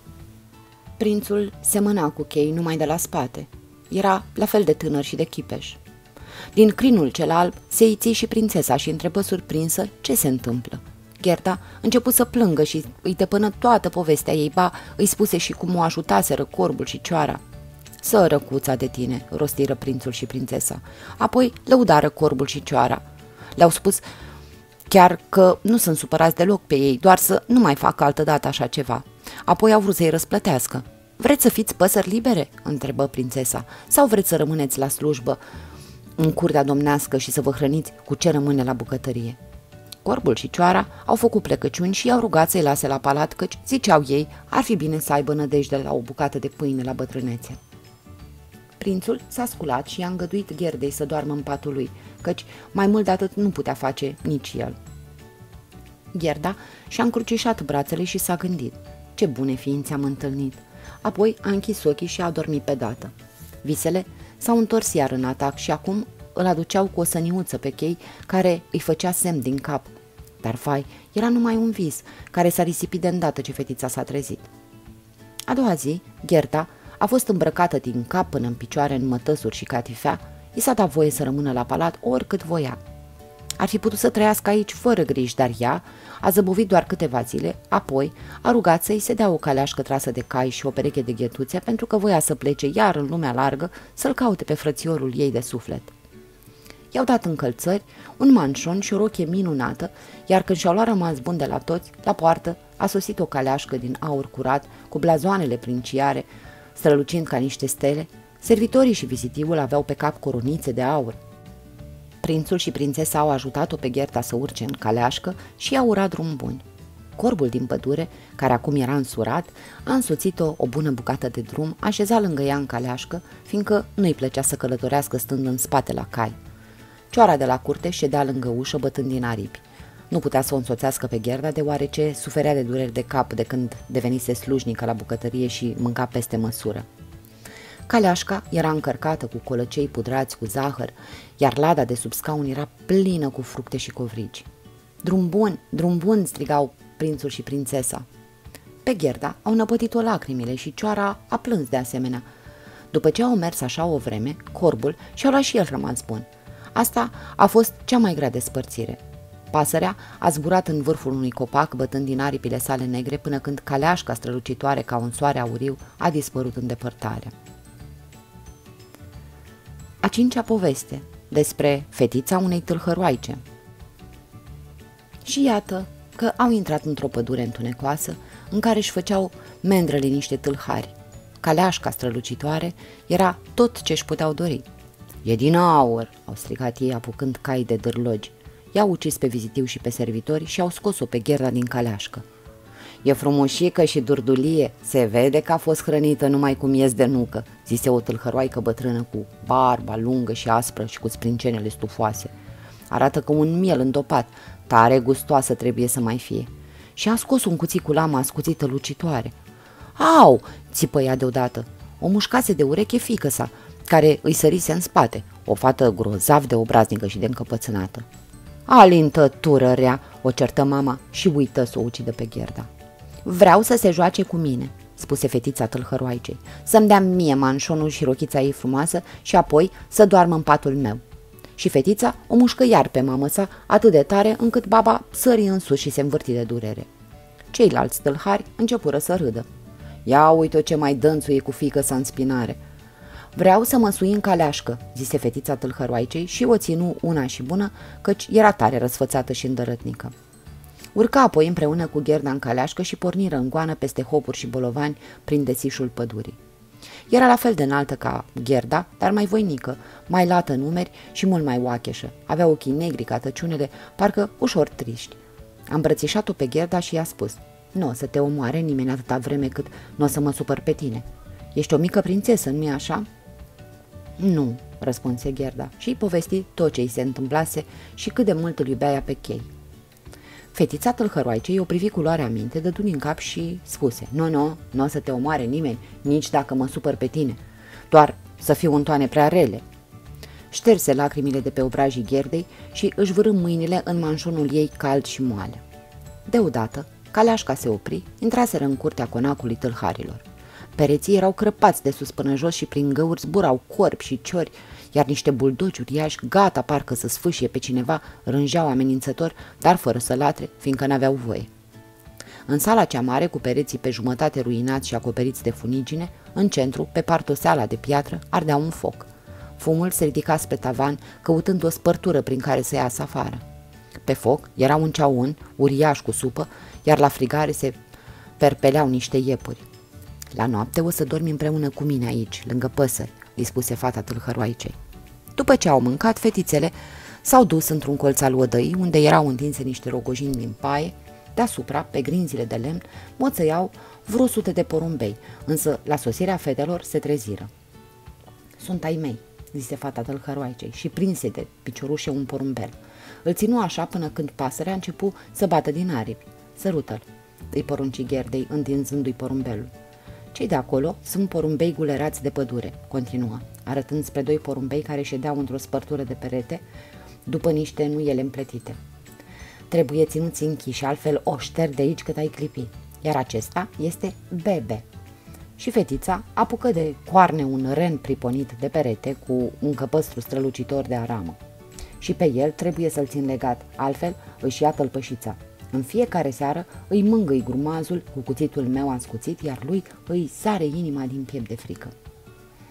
Prințul semăna cu Kay numai de la spate. Era la fel de tânăr și de chipeș. Din crinul cel alb se iți și prințesa și întrebă surprinsă ce se întâmplă. Gerda început să plângă și îi depănă toată povestea ei, ba îi spuse și cum o ajutaseră corbul și cioara. Sărăcuța de tine, rostiră prințul și prințesa. Apoi lăudară corbul și cioara. Le-au spus chiar că nu sunt supărați deloc pe ei, doar să nu mai facă altădată așa ceva. Apoi au vrut să-i răsplătească. Vreți să fiți păsări libere? Întrebă prințesa. Sau vreți să rămâneți la slujbă în curtea domnească și să vă hrăniți cu ce rămâne la bucătărie? Corbul și cioara au făcut plecăciuni și i-au rugat să-i lase la palat, căci, ziceau ei, ar fi bine să aibă nădejde la o bucată de pâine la bătrânețe. Prințul s-a sculat și i-a îngăduit Gerdei să doarmă în patul lui, căci mai mult de atât nu putea face nici el. Gerda și-a încrucișat brațele și s-a gândit. Ce bune ființe am întâlnit! Apoi a închis ochii și a dormit pe dată. Visele s-au întors iar în atac și acum îl aduceau cu o săniuță pe Kay care îi făcea semn din cap. Dar vai, era numai un vis care s-a risipit de îndată ce fetița s-a trezit. A doua zi, Gerda a fost îmbrăcată din cap până în picioare în mătăsuri și catifea, i s-a dat voie să rămână la palat oricât voia. Ar fi putut să trăiască aici fără griji, dar ea a zăbovit doar câteva zile, apoi a rugat să-i se dea o caleașcă trasă de cai și o pereche de ghetuțe pentru că voia să plece iar în lumea largă să-l caute pe frățiorul ei de suflet. I-au dat încălțări, un manșon și o rochie minunată, iar când și-au luat rămas bun de la toți, la poartă a sosit o caleașcă din aur curat, cu blazoanele princiare, strălucind ca niște stele. Servitorii și vizitivul aveau pe cap coronițe de aur. Prințul și prințesa au ajutat-o pe Gerda să urce în caleașcă și i-au urat drum bun. Corbul din pădure, care acum era însurat, a însoțit-o o bună bucată de drum, așezat lângă ea în caleașcă, fiindcă nu-i plăcea să călătorească stând în spate la cai. Cioara de la curte ședea lângă ușă bătând din aripi. Nu putea să o însoțească pe Gerda, deoarece suferea de dureri de cap de când devenise slujnică la bucătărie și mânca peste măsură. Caleașca era încărcată cu colăcei pudrați cu zahăr, iar lada de sub scaun era plină cu fructe și covrigi. Drum bun!" strigau prințul și prințesa. Pe Gerda au năpătit-o lacrimile și cioara a plâns de asemenea. După ce au mers așa o vreme, corbul și-a luat și el rămas bun. Asta a fost cea mai grea despărțire. Pasărea a zburat în vârful unui copac, bătând din aripile sale negre, până când caleașca strălucitoare ca un soare auriu a dispărut în depărtare. A cincea poveste, despre fetița unei tâlhăroaice. Și iată că au intrat într-o pădure întunecoasă, în care își făceau mendrele niște tâlhari. Caleașca strălucitoare era tot ce își puteau dori. "E din aur!" au strigat ei, apucând cai de dârlogi. I-au ucis pe vizitiu și pe servitori și au scos-o pe Gerda din caleașcă. "E frumușică și durdulie, se vede că a fost hrănită numai cu miez de nucă," zise o tâlhăroaică bătrână cu barba lungă și aspră și cu sprincenele stufoase. "Arată ca un miel îndopat, tare gustoasă trebuie să mai fie." Și a scos un cuțit cu lamă ascuțită lucitoare. "Au!" țipă ea deodată. O mușcase de ureche fiică-sa, care îi sărise în spate, o fată grozav de obraznică și de încăpățânată. "Alintătură rea!" o certă mama și uită să o ucidă pe Gerda. "Vreau să se joace cu mine," spuse fetița tâlhăroaicei, "să-mi dea mie manșonul și rochița ei frumoasă și apoi să doarmă în patul meu." Și fetița o mușcă iar pe mamă sa atât de tare încât baba sări în sus și se învârti de durere. Ceilalți tâlhari începură să râdă. "Ia uite-o ce mai dănțuie cu fiică-sa în spinare." "Vreau să mă sui în caleașcă," zise fetița tâlhăroaicei și o ținu una și bună, căci era tare răsfățată și îndărătnică. Urca apoi împreună cu Gerda în caleașcă și porniră în goană peste hopuri și bolovani prin desișul pădurii. Era la fel de înaltă ca Gerda, dar mai voinică, mai lată în umeri și mult mai oacheșă. Avea ochii negri ca tăciunele, parcă ușor triști. A îmbrățișat-o pe Gerda și i-a spus: "Nu o să te omoare nimeni atâta vreme cât nu o să mă supăr pe tine. Ești o mică prințesă, nu-i așa?" "Nu," răspunse Gerda și îi povesti tot ce îi se întâmplase și cât de mult îl iubea ea pe Chei. Fetița tâlhăroaicei o privi cu luarea minte, dădu din cap și spuse: Nu o să te omoare nimeni, nici dacă mă supăr pe tine, doar să fiu în toane prea rele." Șterse lacrimile de pe obrajii Gerdei și își vârâ mâinile în manșonul ei cald și moale. Deodată, caleașca se opri, intraseră în curtea conacului tâlharilor. Pereții erau crăpați de sus până jos și prin găuri zburau corbi și ciori, iar niște buldogi uriași, gata parcă să sfâșie pe cineva, rânjeau amenințător, dar fără să latre, fiindcă n-aveau voie. În sala cea mare, cu pereții pe jumătate ruinați și acoperiți de funigine, în centru, pe partoseala de piatră, ardea un foc. Fumul se ridica spre tavan, căutând o spărtură prin care să iasă afară. Pe foc era un ceaun, uriaș cu supă, iar la frigare se perpeleau niște iepuri. "La noapte o să dormi împreună cu mine aici, lângă păsări," îi spuse fata tâlhăroaicei. După ce au mâncat, fetițele s-au dus într-un colț al odăii, unde erau întinse niște rogojini din paie. Deasupra, pe grinzile de lemn, moțăiau vreo 100 de porumbei, însă la sosirea fetelor se treziră. "Sunt ai mei," zise fata tâlhăroaicei și prinse de piciorușe un porumbel. Îl ținu așa până când pasărea a început să bată din aripi. "Sărută-l," îi porunci Gerdei, întinzându-i porumbelul. "Cei de acolo sunt porumbei gulerați de pădure," continuă, arătând spre 2 porumbei care ședeau într-o spărtură de perete, după niște nuiele împletite. "Trebuie ținuți închiși, altfel o șterg de aici cât ai clipi, iar acesta este Bebe." Și fetița apucă de coarne un ren priponit de perete cu un căpăstru strălucitor de aramă. "Și pe el trebuie să-l țin legat, altfel își ia tălpășița. În fiecare seară îi mângâi grumazul cu cuțitul meu ascuțit, iar lui îi sare inima din piept de frică."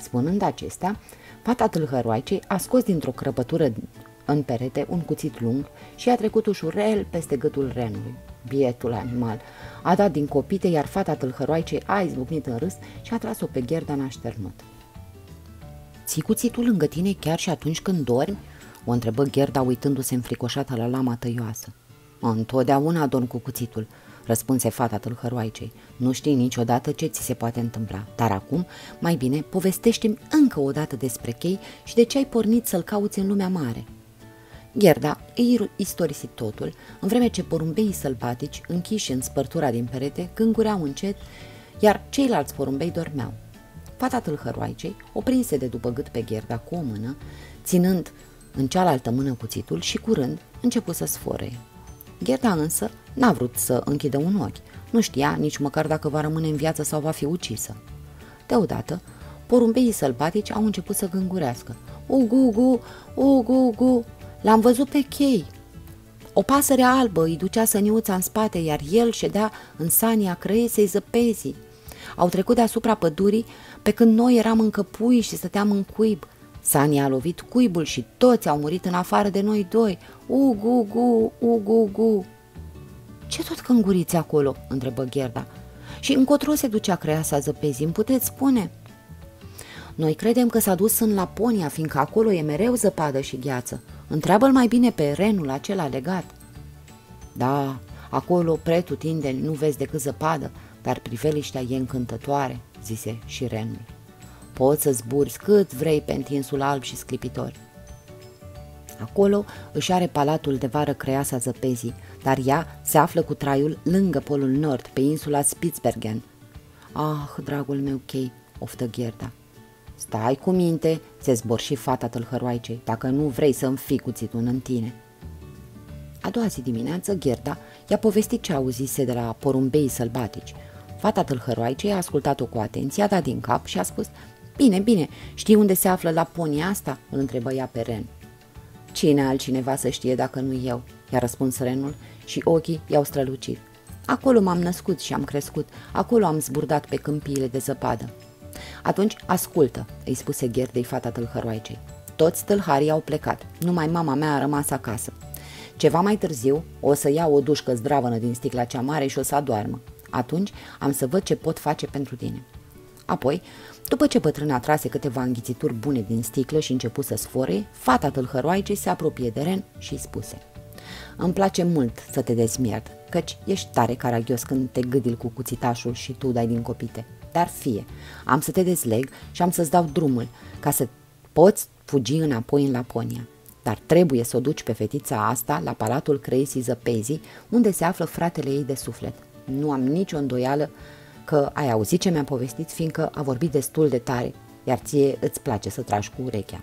Spunând acestea, fata tâlhăroaicei a scos dintr-o crăpătură în perete un cuțit lung și a trecut ușurel peste gâtul renului. Bietul animal a dat din copite, iar fata tâlhăroaicei a izbucnit în râs și a tras-o pe Gerda în așternut. "Ții cuțitul lângă tine chiar și atunci când dormi?" o întrebă Gerda, uitându-se înfricoșată la lama tăioasă. "Întotdeauna dorm cu cuțitul," răspunse fata tâlhăroaicei. "Nu știi niciodată ce ți se poate întâmpla, dar acum, mai bine, povestește-mi încă o dată despre chei și de ce ai pornit să-l cauți în lumea mare." Gerda îi istorisi totul, în vreme ce porumbeii sălbatici, închiși în spărtura din perete, gângureau încet, iar ceilalți porumbei dormeau. Fata tâlhăroaicei o prinse de după gât pe Gerda cu o mână, ținând în cealaltă mână cuțitul și curând începu să sfărăie. Gerda însă n-a vrut să închidă un ochi, nu știa nici măcar dacă va rămâne în viață sau va fi ucisă. Deodată, porumbeii sălbatici au început să gângurească. "Ugu-gu, ugu-gu, l-am văzut pe chei." O pasăre albă îi ducea săniuța în spate, iar el ședea în sania crăiesei zăpezii. Au trecut deasupra pădurii pe când noi eram încă pui și stăteam în cuib. Sania a lovit cuibul și toți au murit în afară de noi doi. Ugu-gu, ugu-gu. "Ce tot cânguriți acolo?" întrebă Gerda. "Și încotro se ducea crăiasa zăpezii, îmi puteți spune?" "Noi credem că s-a dus în Laponia, fiindcă acolo e mereu zăpadă și gheață. Întreabă-l mai bine pe renul acela legat." "Da, acolo pretutindeni nu vezi decât zăpadă, dar priveliștea e încântătoare," zise și renul. "Poți să zburi cât vrei pe întinsul alb și sclipitor." Acolo își are palatul de vară crăiasa zăpezii, dar ea se află cu traiul lângă polul nord, pe insula Spitsbergen. "Ah, dragul meu chei," oftă Gerda. "Stai cu minte," se zborși fata tâlhăroaicei, "dacă nu vrei să-mi fii cuțitul în tine." A doua zi dimineață, Gerda i-a povestit ce auzise de la porumbeii sălbatici. Fata tâlhăroaicei a ascultat-o cu atenție, a dat din cap și a spus: Bine, bine, știi unde se află Laponia asta?" îl întrebă ea pe ren. "Cine altcineva să știe dacă nu eu?" i-a răspuns renul și ochii i-au strălucit. "Acolo m-am născut și am crescut, acolo am zburdat pe câmpiile de zăpadă." "Atunci ascultă," îi spuse Gerdei fata tâlhăroaicei. "Toți tâlharii au plecat, numai mama mea a rămas acasă. Ceva mai târziu o să iau o dușcă zdravănă din sticla cea mare și o să adoarmă. Atunci am să văd ce pot face pentru tine." Apoi, după ce bătrâna trase câteva înghițituri bune din sticlă și începu să sfore, fata tâlhăroaicei se apropie de ren și îi spuse: "Îmi place mult să te dezmierd, căci ești tare caragios când te gâdil cu cuțitașul și tu dai din copite. Dar fie, am să te dezleg și am să-ți dau drumul ca să poți fugi înapoi în Laponia. Dar trebuie să o duci pe fetița asta la palatul crăiesii zăpezii, unde se află fratele ei de suflet. Nu am nicio îndoială că ai auzit ce mi-a povestit, fiindcă a vorbit destul de tare, iar ție îți place să tragi cu urechea."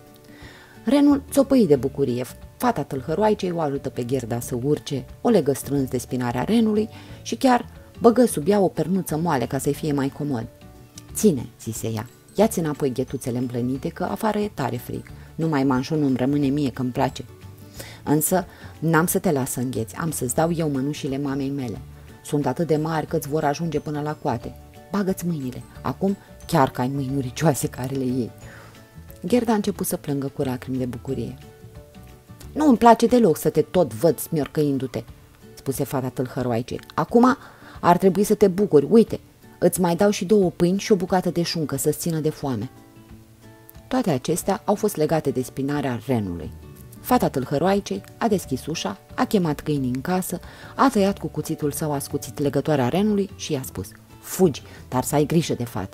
Renul țopăi de bucurie. Fata tâlhăroaicei o ajută pe Gerda să urce, o legă strâns de spinarea renului și chiar băgă sub ea o pernuță moale ca să-i fie mai comod. "Ține," zise ea, "ia-ți înapoi ghetuțele împlănite, că afară e tare frig. Numai manșonul îmi rămâne mie că-mi place. Însă n-am să te las să îngheți, am să-ți dau eu mănușile mamei mele. Sunt atât de mari că îți vor ajunge până la coate. Bagă-ți mâinile, acum chiar că ai mâini uricioase care le iei." Gerda a început să plângă cu lacrimi de bucurie. "Nu îmi place deloc să te tot văd smiorcăindu-te," spuse fata tâlhăroaicei. "Acum ar trebui să te bucuri, uite, îți mai dau și 2 pâini și o bucată de șuncă să-ți țină de foame." Toate acestea au fost legate de spinarea renului. Fata tâlhăroaicei a deschis ușa, a chemat câinii în casă, a tăiat cu cuțitul său ascuțit legătoarea renului și i-a spus: "Fugi, dar să ai grijă de fată."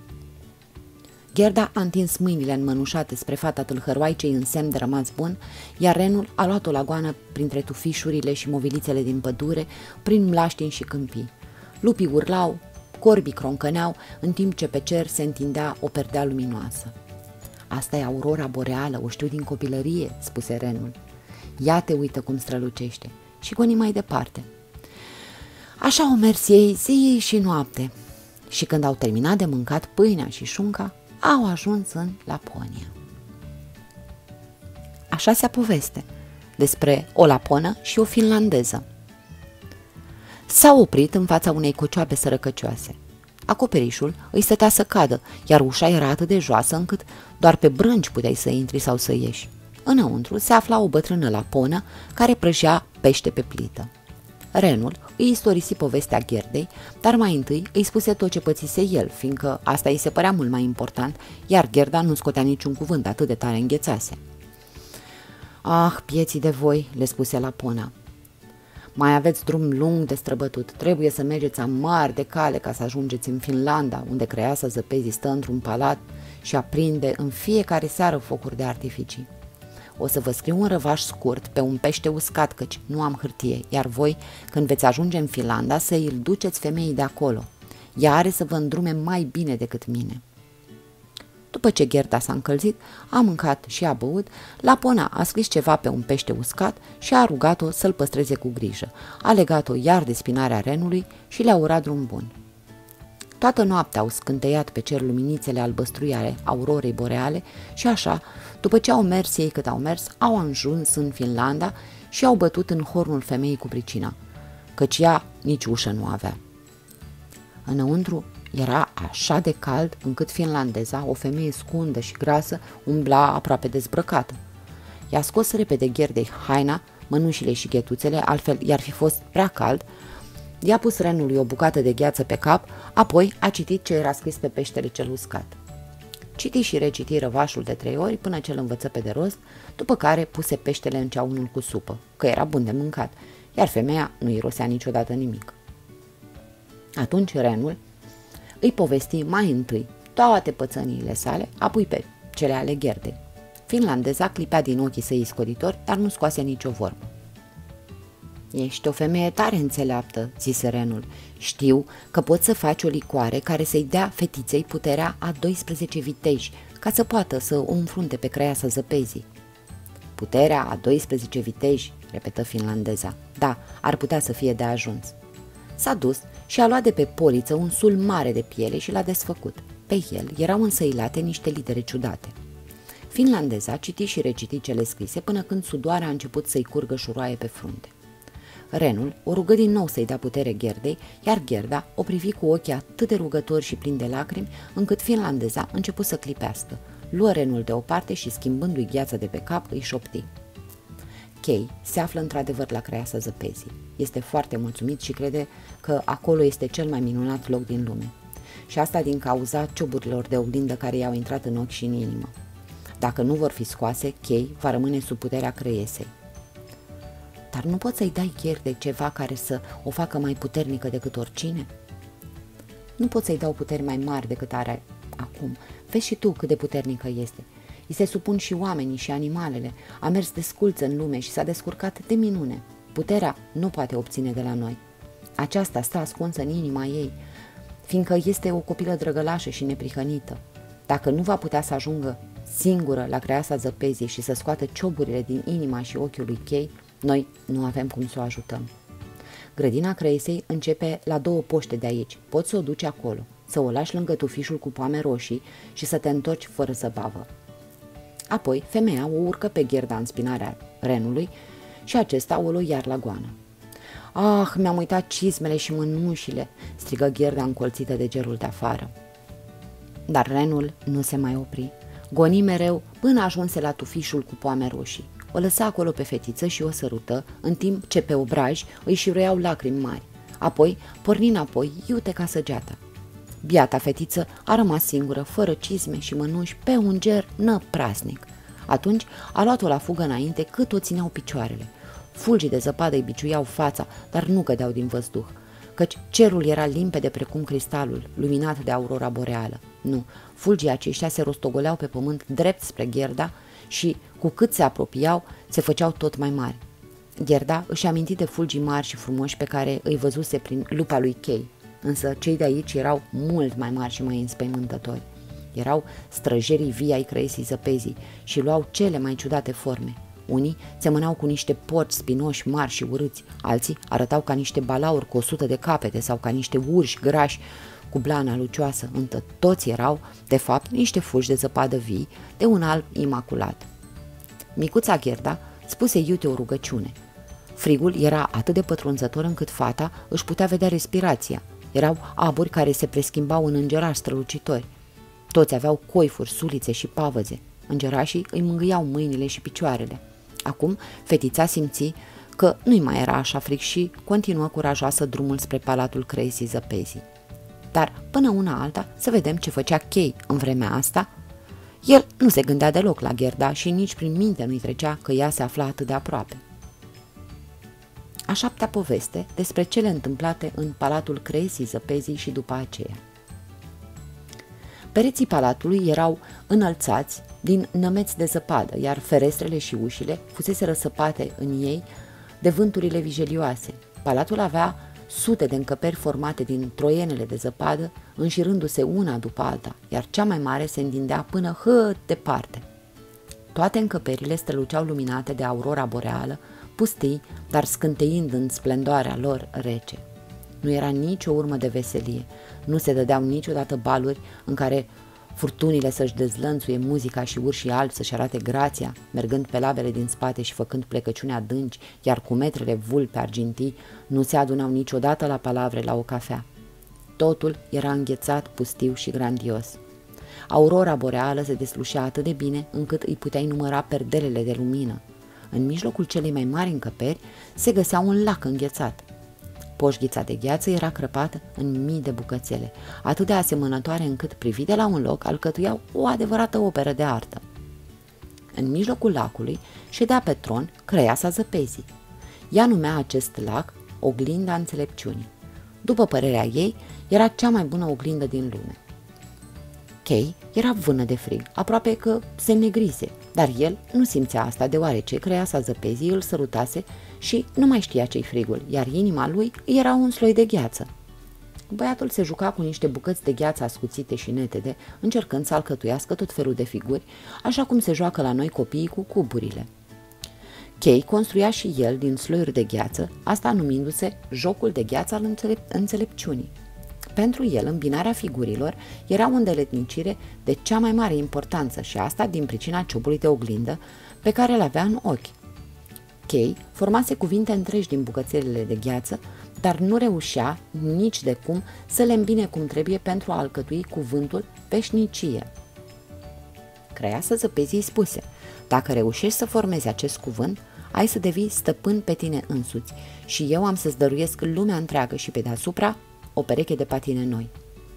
Gerda a întins mâinile înmănușate spre fata tâlhăroaicei în semn de rămas bun, iar renul a luat-o la goană printre tufișurile și movilițele din pădure, prin mlaștini și câmpii. Lupii urlau, corbii croncăneau, în timp ce pe cer se întindea o perdea luminoasă. "Asta e aurora boreală, o știu din copilărie," spuse renul. "Ia te uită cum strălucește." Și goni mai departe. Așa au mers ei zi și noapte. Și când au terminat de mâncat pâinea și șunca, au ajuns în Laponia. A 6-a poveste despre o laponă și o finlandeză. S-au oprit în fața unei cocioabe sărăcăcioase. Acoperișul îi stătea să cadă, iar ușa era atât de joasă încât doar pe brânci puteai să intri sau să ieși. Înăuntru se afla o bătrână laponă care prăjea pește pe plită. Renul îi istorisi povestea Gerdei, dar mai întâi îi spuse tot ce pățise el, fiindcă asta îi se părea mult mai important, iar Gerda nu scotea niciun cuvânt, atât de tare înghețase. "Ah, pieții de voi," le spuse lapona. "Mai aveți drum lung de străbătut, trebuie să mergeți amar de cale ca să ajungeți în Finlanda, unde creasa zăpezii stă într-un palat și aprinde în fiecare seară focuri de artificii. O să vă scriu un răvaș scurt pe un pește uscat, căci nu am hârtie, iar voi, când veți ajunge în Finlanda, să îl duceți femeii de acolo. Ea are să vă îndrume mai bine decât mine." După ce Gerda s-a încălzit, a mâncat și a băut, lapona a scris ceva pe un pește uscat și a rugat-o să-l păstreze cu grijă. A legat-o iar de spinarea renului și le-a urat drum bun. Toată noaptea au scânteiat pe cer luminițele albăstrui ale aurorei boreale și așa, după ce au mers ei cât au mers, au ajuns în Finlanda și au bătut în hornul femeii cu pricina, căci ea nici ușă nu avea. Înăuntru era așa de cald încât finlandeza, o femeie scundă și grasă, umbla aproape dezbrăcată. I-a scos repede Gerdei haina, mănușile și ghetuțele, altfel i-ar fi fost prea cald, i-a pus renului o bucată de gheață pe cap, apoi a citit ce era scris pe peștele cel uscat. Citi și reciti răvașul de 3 ori până ce îl învăță pe de rost, după care puse peștele în ceaunul cu supă, că era bun de mâncat, iar femeia nu irosea niciodată nimic. Atunci renul îi povesti mai întâi toate pățăniile sale, apoi pe cele ale Gerdei. Finlandeza clipea din ochii săi scoditori, dar nu scoase nicio vorbă. "Ești o femeie tare înțeleaptă," zise renul. "Știu că poți să faci o licoare care să-i dea fetiței puterea a 12 viteji, ca să poată să o înfrunte pe creasa zăpezii." "Puterea a 12 viteji," repetă finlandeza. "Da, ar putea să fie de ajuns." S-a dus și a luat de pe poliță un sul mare de piele și l-a desfăcut. Pe el erau însăilate niște litere ciudate. Finlandeza citi și reciti cele scrise până când sudoarea a început să-i curgă șuroaie pe frunte. Renul o rugă din nou să-i dea putere Gerdei, iar Gerda o privi cu ochii atât de rugători și plini de lacrimi, încât finlandeza început să clipească. Luă renul deoparte și, schimbându-i gheața de pe cap, îi șopti: "Kay se află într-adevăr la creasa zăpezii. Este foarte mulțumit și crede că acolo este cel mai minunat loc din lume. Și asta din cauza cioburilor de oglindă care i-au intrat în ochi și în inimă. Dacă nu vor fi scoase, Kay va rămâne sub puterea creiesei." "Dar nu poți să-i dai Gerdei ceva care să o facă mai puternică decât oricine?" "Nu pot să-i dau puteri mai mari decât are acum. Vezi și tu cât de puternică este. I se supun și oamenii și animalele. A mers desculță în lume și s-a descurcat de minune. Puterea nu poate obține de la noi. Aceasta stă ascunsă în inima ei, fiindcă este o copilă drăgălașă și neprihănită. Dacă nu va putea să ajungă singură la creasa zăpezii și să scoată cioburile din inima și ochiul lui Kay, noi nu avem cum să o ajutăm. Grădina creiesei începe la 2 poște de aici. Poți să o duci acolo, să o lași lângă tufișul cu poame roșii și să te întorci fără zăbavă." Apoi, femeia o urcă pe Gerda în spinarea renului și acesta o luă iar la goană. "Ah, mi-am uitat cizmele și mânușile," strigă Gerda încolțită de gerul de afară. Dar renul nu se mai opri. Goni mereu până ajunse la tufișul cu poame roșii. O lăsa acolo pe fetiță și o sărută, în timp ce pe obraj îi șiruiau lacrimi mari. Apoi porni înapoi, iute ca săgeata. Biata fetiță a rămas singură, fără cizme și mănuși, pe un ger năprasnic. Atunci a luat-o la fugă înainte cât o țineau picioarele. Fulgii de zăpadă îi biciuiau fața, dar nu cădeau din văzduh, căci cerul era limpede precum cristalul, luminat de aurora boreală. Nu, fulgii aceștia se rostogoleau pe pământ drept spre Gerda și, cu cât se apropiau, se făceau tot mai mari. Gerda își aminti de fulgii mari și frumoși pe care îi văzuse prin lupa lui Kay, însă cei de aici erau mult mai mari și mai înspăimântători. Erau străjerii vii ai creiesei zăpezii și luau cele mai ciudate forme. Unii semănau cu niște porci spinoși mari și urâți, alții arătau ca niște balauri cu 100 de capete sau ca niște urși grași cu blana lucioasă, însă toți erau, de fapt, niște fulgi de zăpadă vii, de un alb imaculat. Micuța Gerda spuse iute o rugăciune. Frigul era atât de pătrunzător încât fata își putea vedea respirația, Erau aburi care se preschimbau în îngerași strălucitori. Toți aveau coifuri, sulițe și pavăze. Îngerașii îi mângâiau mâinile și picioarele. Acum fetița simți că nu-i mai era așa fric și continuă curajoasă drumul spre palatul Crazy Zăpezi. Dar până una alta să vedem ce făcea Kay în vremea asta. El nu se gândea deloc la Gerda și nici prin minte nu-i trecea că ea se afla atât de aproape. A 7-a poveste despre cele întâmplate în palatul Crazy Zăpezi și după aceea. Pereții palatului erau înălțați din nămeți de zăpadă, iar ferestrele și ușile fusese răsăpate în ei de vânturile vijelioase. Palatul avea sute de încăperi formate din troienele de zăpadă, înșirându-se una după alta, iar cea mai mare se întindea până departe. Toate încăperile străluceau luminate de aurora boreală, pustii, dar scânteind în splendoarea lor rece. Nu era nicio urmă de veselie, nu se dădeau niciodată baluri în care furtunile să-și dezlănțuie muzica și urșii albi să-și arate grația, mergând pe labele din spate și făcând plecăciuni adânci, iar cu metrele vulpe argintii nu se adunau niciodată la palavre la o cafea. Totul era înghețat, pustiu și grandios. Aurora boreală se deslușea atât de bine încât îi puteai număra perdelele de lumină. În mijlocul celei mai mari încăperi se găsea un lac înghețat. Poșghița de gheață era crăpată în mii de bucățele, atât de asemănătoare încât, privite la un loc, alcătuiau o adevărată operă de artă. În mijlocul lacului ședea pe tron Creiasa Zăpezi. Ea numea acest lac oglinda înțelepciunii. După părerea ei, era cea mai bună oglindă din lume. Kay era vână de frig, aproape că se negrise, dar el nu simțea asta deoarece Creiasa Zăpezi îl sărutase și nu mai știa ce-i frigul, iar inima lui era un sloi de gheață. Băiatul se juca cu niște bucăți de gheață ascuțite și netede, încercând să alcătuiască tot felul de figuri, așa cum se joacă la noi copiii cu cuburile. Kay construia și el din sloiuri de gheață, asta numindu-se jocul de gheață al înțelepciunii. Pentru el, îmbinarea figurilor era o îndeletnicire de cea mai mare importanță și asta din pricina ciobului de oglindă pe care îl avea în ochi. Kay formase cuvinte întregi din bucățelele de gheață, dar nu reușea nici de cum să le îmbine cum trebuie pentru a alcătui cuvântul veșnicie. Creiasa Zăpezi îi spuse: dacă reușești să formezi acest cuvânt, ai să devii stăpân pe tine însuți și eu am să-ți dăruiesc lumea întreagă și pe deasupra o pereche de patine noi.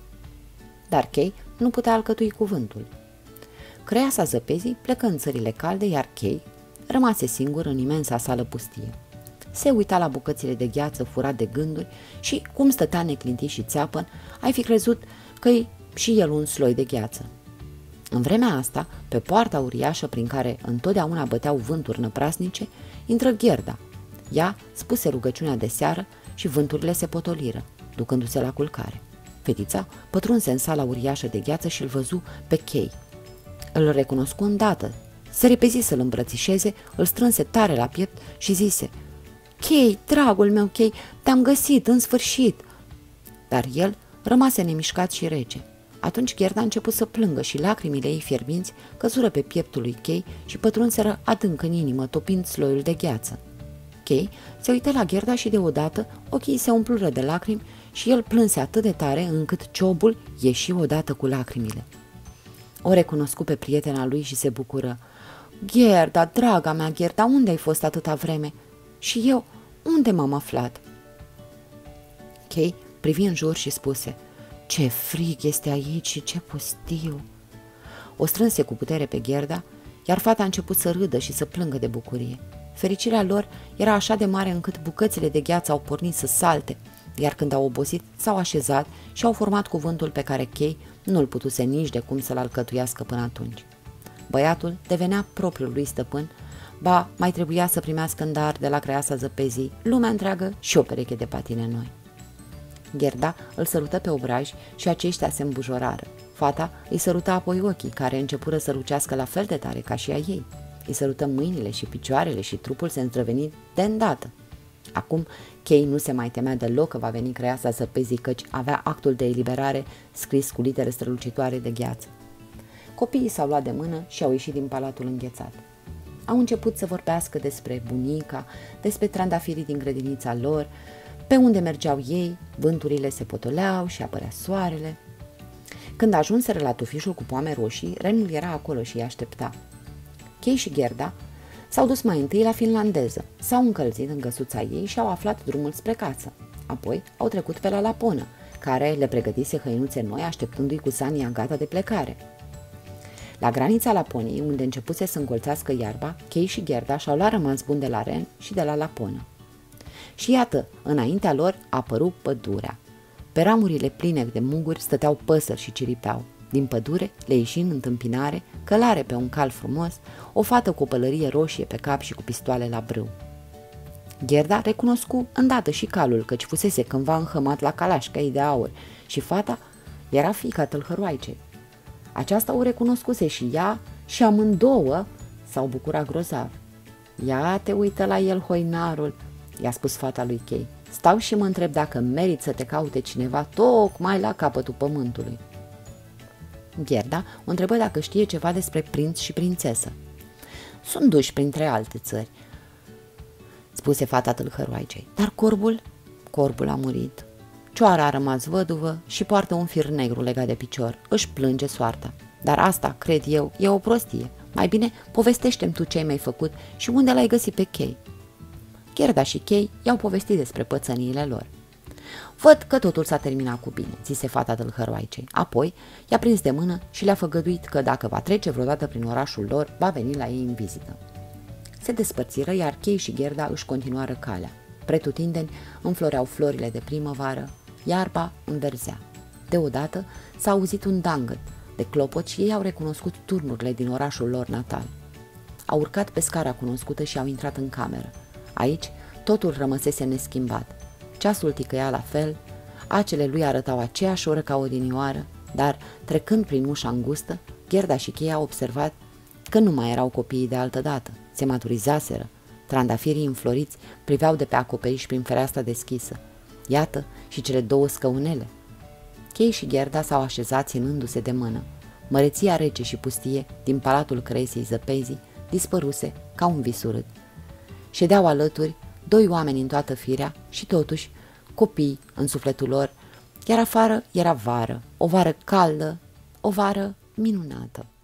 Dar Kay nu putea alcătui cuvântul. Creiasa Zăpezi plecă în țările calde, iar Kay rămase singur în imensa sală pustie. Se uita la bucățile de gheață furat de gânduri și, cum stătea neclintit și țeapăn, ai fi crezut că-i și el un sloi de gheață. În vremea asta, pe poarta uriașă prin care întotdeauna băteau vânturi năprasnice, intră Gerda. Ea spuse rugăciunea de seară și vânturile se potoliră, ducându-se la culcare. Fetița pătrunse în sala uriașă de gheață și îl văzu pe Kay. Îl recunoscu îndată, se repezi să-l îmbrățișeze, îl strânse tare la piept și zise: Kay, dragul meu Kay, te-am găsit, în sfârșit! Dar el rămase nemișcat și rece. Atunci Gerda a început să plângă și lacrimile ei fierbinți căzură pe pieptul lui Kay și pătrunseră adânc în inimă, topind sloiul de gheață. Kay se uită la Gerda și deodată ochii se umplură de lacrimi și el plânse atât de tare încât ciobul ieși odată cu lacrimile. O recunoscu pe prietena lui și se bucură. Gerda, draga mea Gerda, unde ai fost atâta vreme? Și eu, unde m-am aflat? Kay privi în jur și spuse: ce frig este aici și ce pustiu! O strânse cu putere pe Gerda, iar fata a început să râdă și să plângă de bucurie. Fericirea lor era așa de mare încât bucățile de gheață au pornit să salte, iar când au obosit, s-au așezat și au format cuvântul pe care Kay nu-l putuse nici de cum să-l alcătuiască până atunci. Băiatul devenea propriul lui stăpân, ba mai trebuia să primească în dar de la Creiasa Zăpezi lumea întreagă și o pereche de patine noi. Gerda îl sărută pe obraj și aceștia se îmbujorară. Fata îi săruta apoi ochii, care începură să lucească la fel de tare ca și a ei. Îi sărută mâinile și picioarele și trupul se îndrăveni de îndată. Acum Kay nu se mai temea deloc că va veni Creiasa Zăpezi, căci avea actul de eliberare scris cu litere strălucitoare de gheață. Copiii s-au luat de mână și au ieșit din palatul înghețat. Au început să vorbească despre bunica, despre trandafirii din grădinița lor, Pe unde mergeau ei, vânturile se potoleau și apărea soarele. Când ajunseră la tufișul cu poame roșii, renul era acolo și îi aștepta. Kay și Gerda s-au dus mai întâi la finlandeză, s-au încălzit în căsuța ei și au aflat drumul spre casă. Apoi au trecut pe la Laponă, care le pregătise hăinuțe noi, așteptându-i cu sania gata de plecare. La granița Laponiei, unde începuse să încolțească iarba, Kay și Gerda și-au luat rămas bun de la ren și de la Laponă. Și iată, înaintea lor a apărut pădurea. Pe ramurile pline de muguri stăteau păsări și ciripeau. Din pădure le ieși în întâmpinare, călare pe un cal frumos, o fată cu o pălărie roșie pe cap și cu pistoale la brâu. Gerda recunoscu îndată și calul, căci fusese cândva înhămat la calașca ei de aur, și fata era fiica tâlhăroaicei. Aceasta o recunoscuse și ea și amândouă s-au bucurat grozav. Ia te uită la el, hoinarul, i-a spus fata lui Kay. Stau și mă întreb dacă merit să te caute cineva tocmai la capătul pământului. Gerda o întrebă dacă știe ceva despre prinț și prințesă. Sunt duși printre alte țări, spuse fata tâlhăroaicei. Dar corbul? Corbul a murit. Cioara a rămas văduvă și poartă un fir negru legat de picior. Își plânge soarta. Dar asta, cred eu, e o prostie. Mai bine povestește-mi tu ce mi-ai făcut și unde l-ai găsit pe Kay. Gerda și Kay i-au povestit despre pățăniile lor. Văd că totul s-a terminat cu bine, zise fata tâlhăroaicei. Apoi i-a prins de mână și le-a făgăduit că dacă va trece vreodată prin orașul lor, va veni la ei în vizită. Se despărțiră, iar Kay și Gerda își continuară calea. Pretutindeni înfloreau florile de primăvară, iarba înverzea. Deodată s-a auzit un dangăt de clopot și ei au recunoscut turnurile din orașul lor natal. Au urcat pe scara cunoscută și au intrat în cameră. Aici totul rămăsese neschimbat. Ceasul ticăia la fel, acele lui arătau aceeași oră ca odinioară, dar, trecând prin ușa îngustă, Gerda și Kay au observat că nu mai erau copiii de altădată, se maturizaseră. Trandafirii înfloriți priveau de pe acoperiș prin fereastra deschisă. Iată și cele două scăunele. Kay și Gerda s-au așezat ținându-se de mână. Măreția rece și pustie din palatul cresiei zăpezii dispăruse ca un vis urât. Ședeau alături doi oameni în toată firea și totuși copii în sufletul lor, iar afară era vară, o vară caldă, o vară minunată.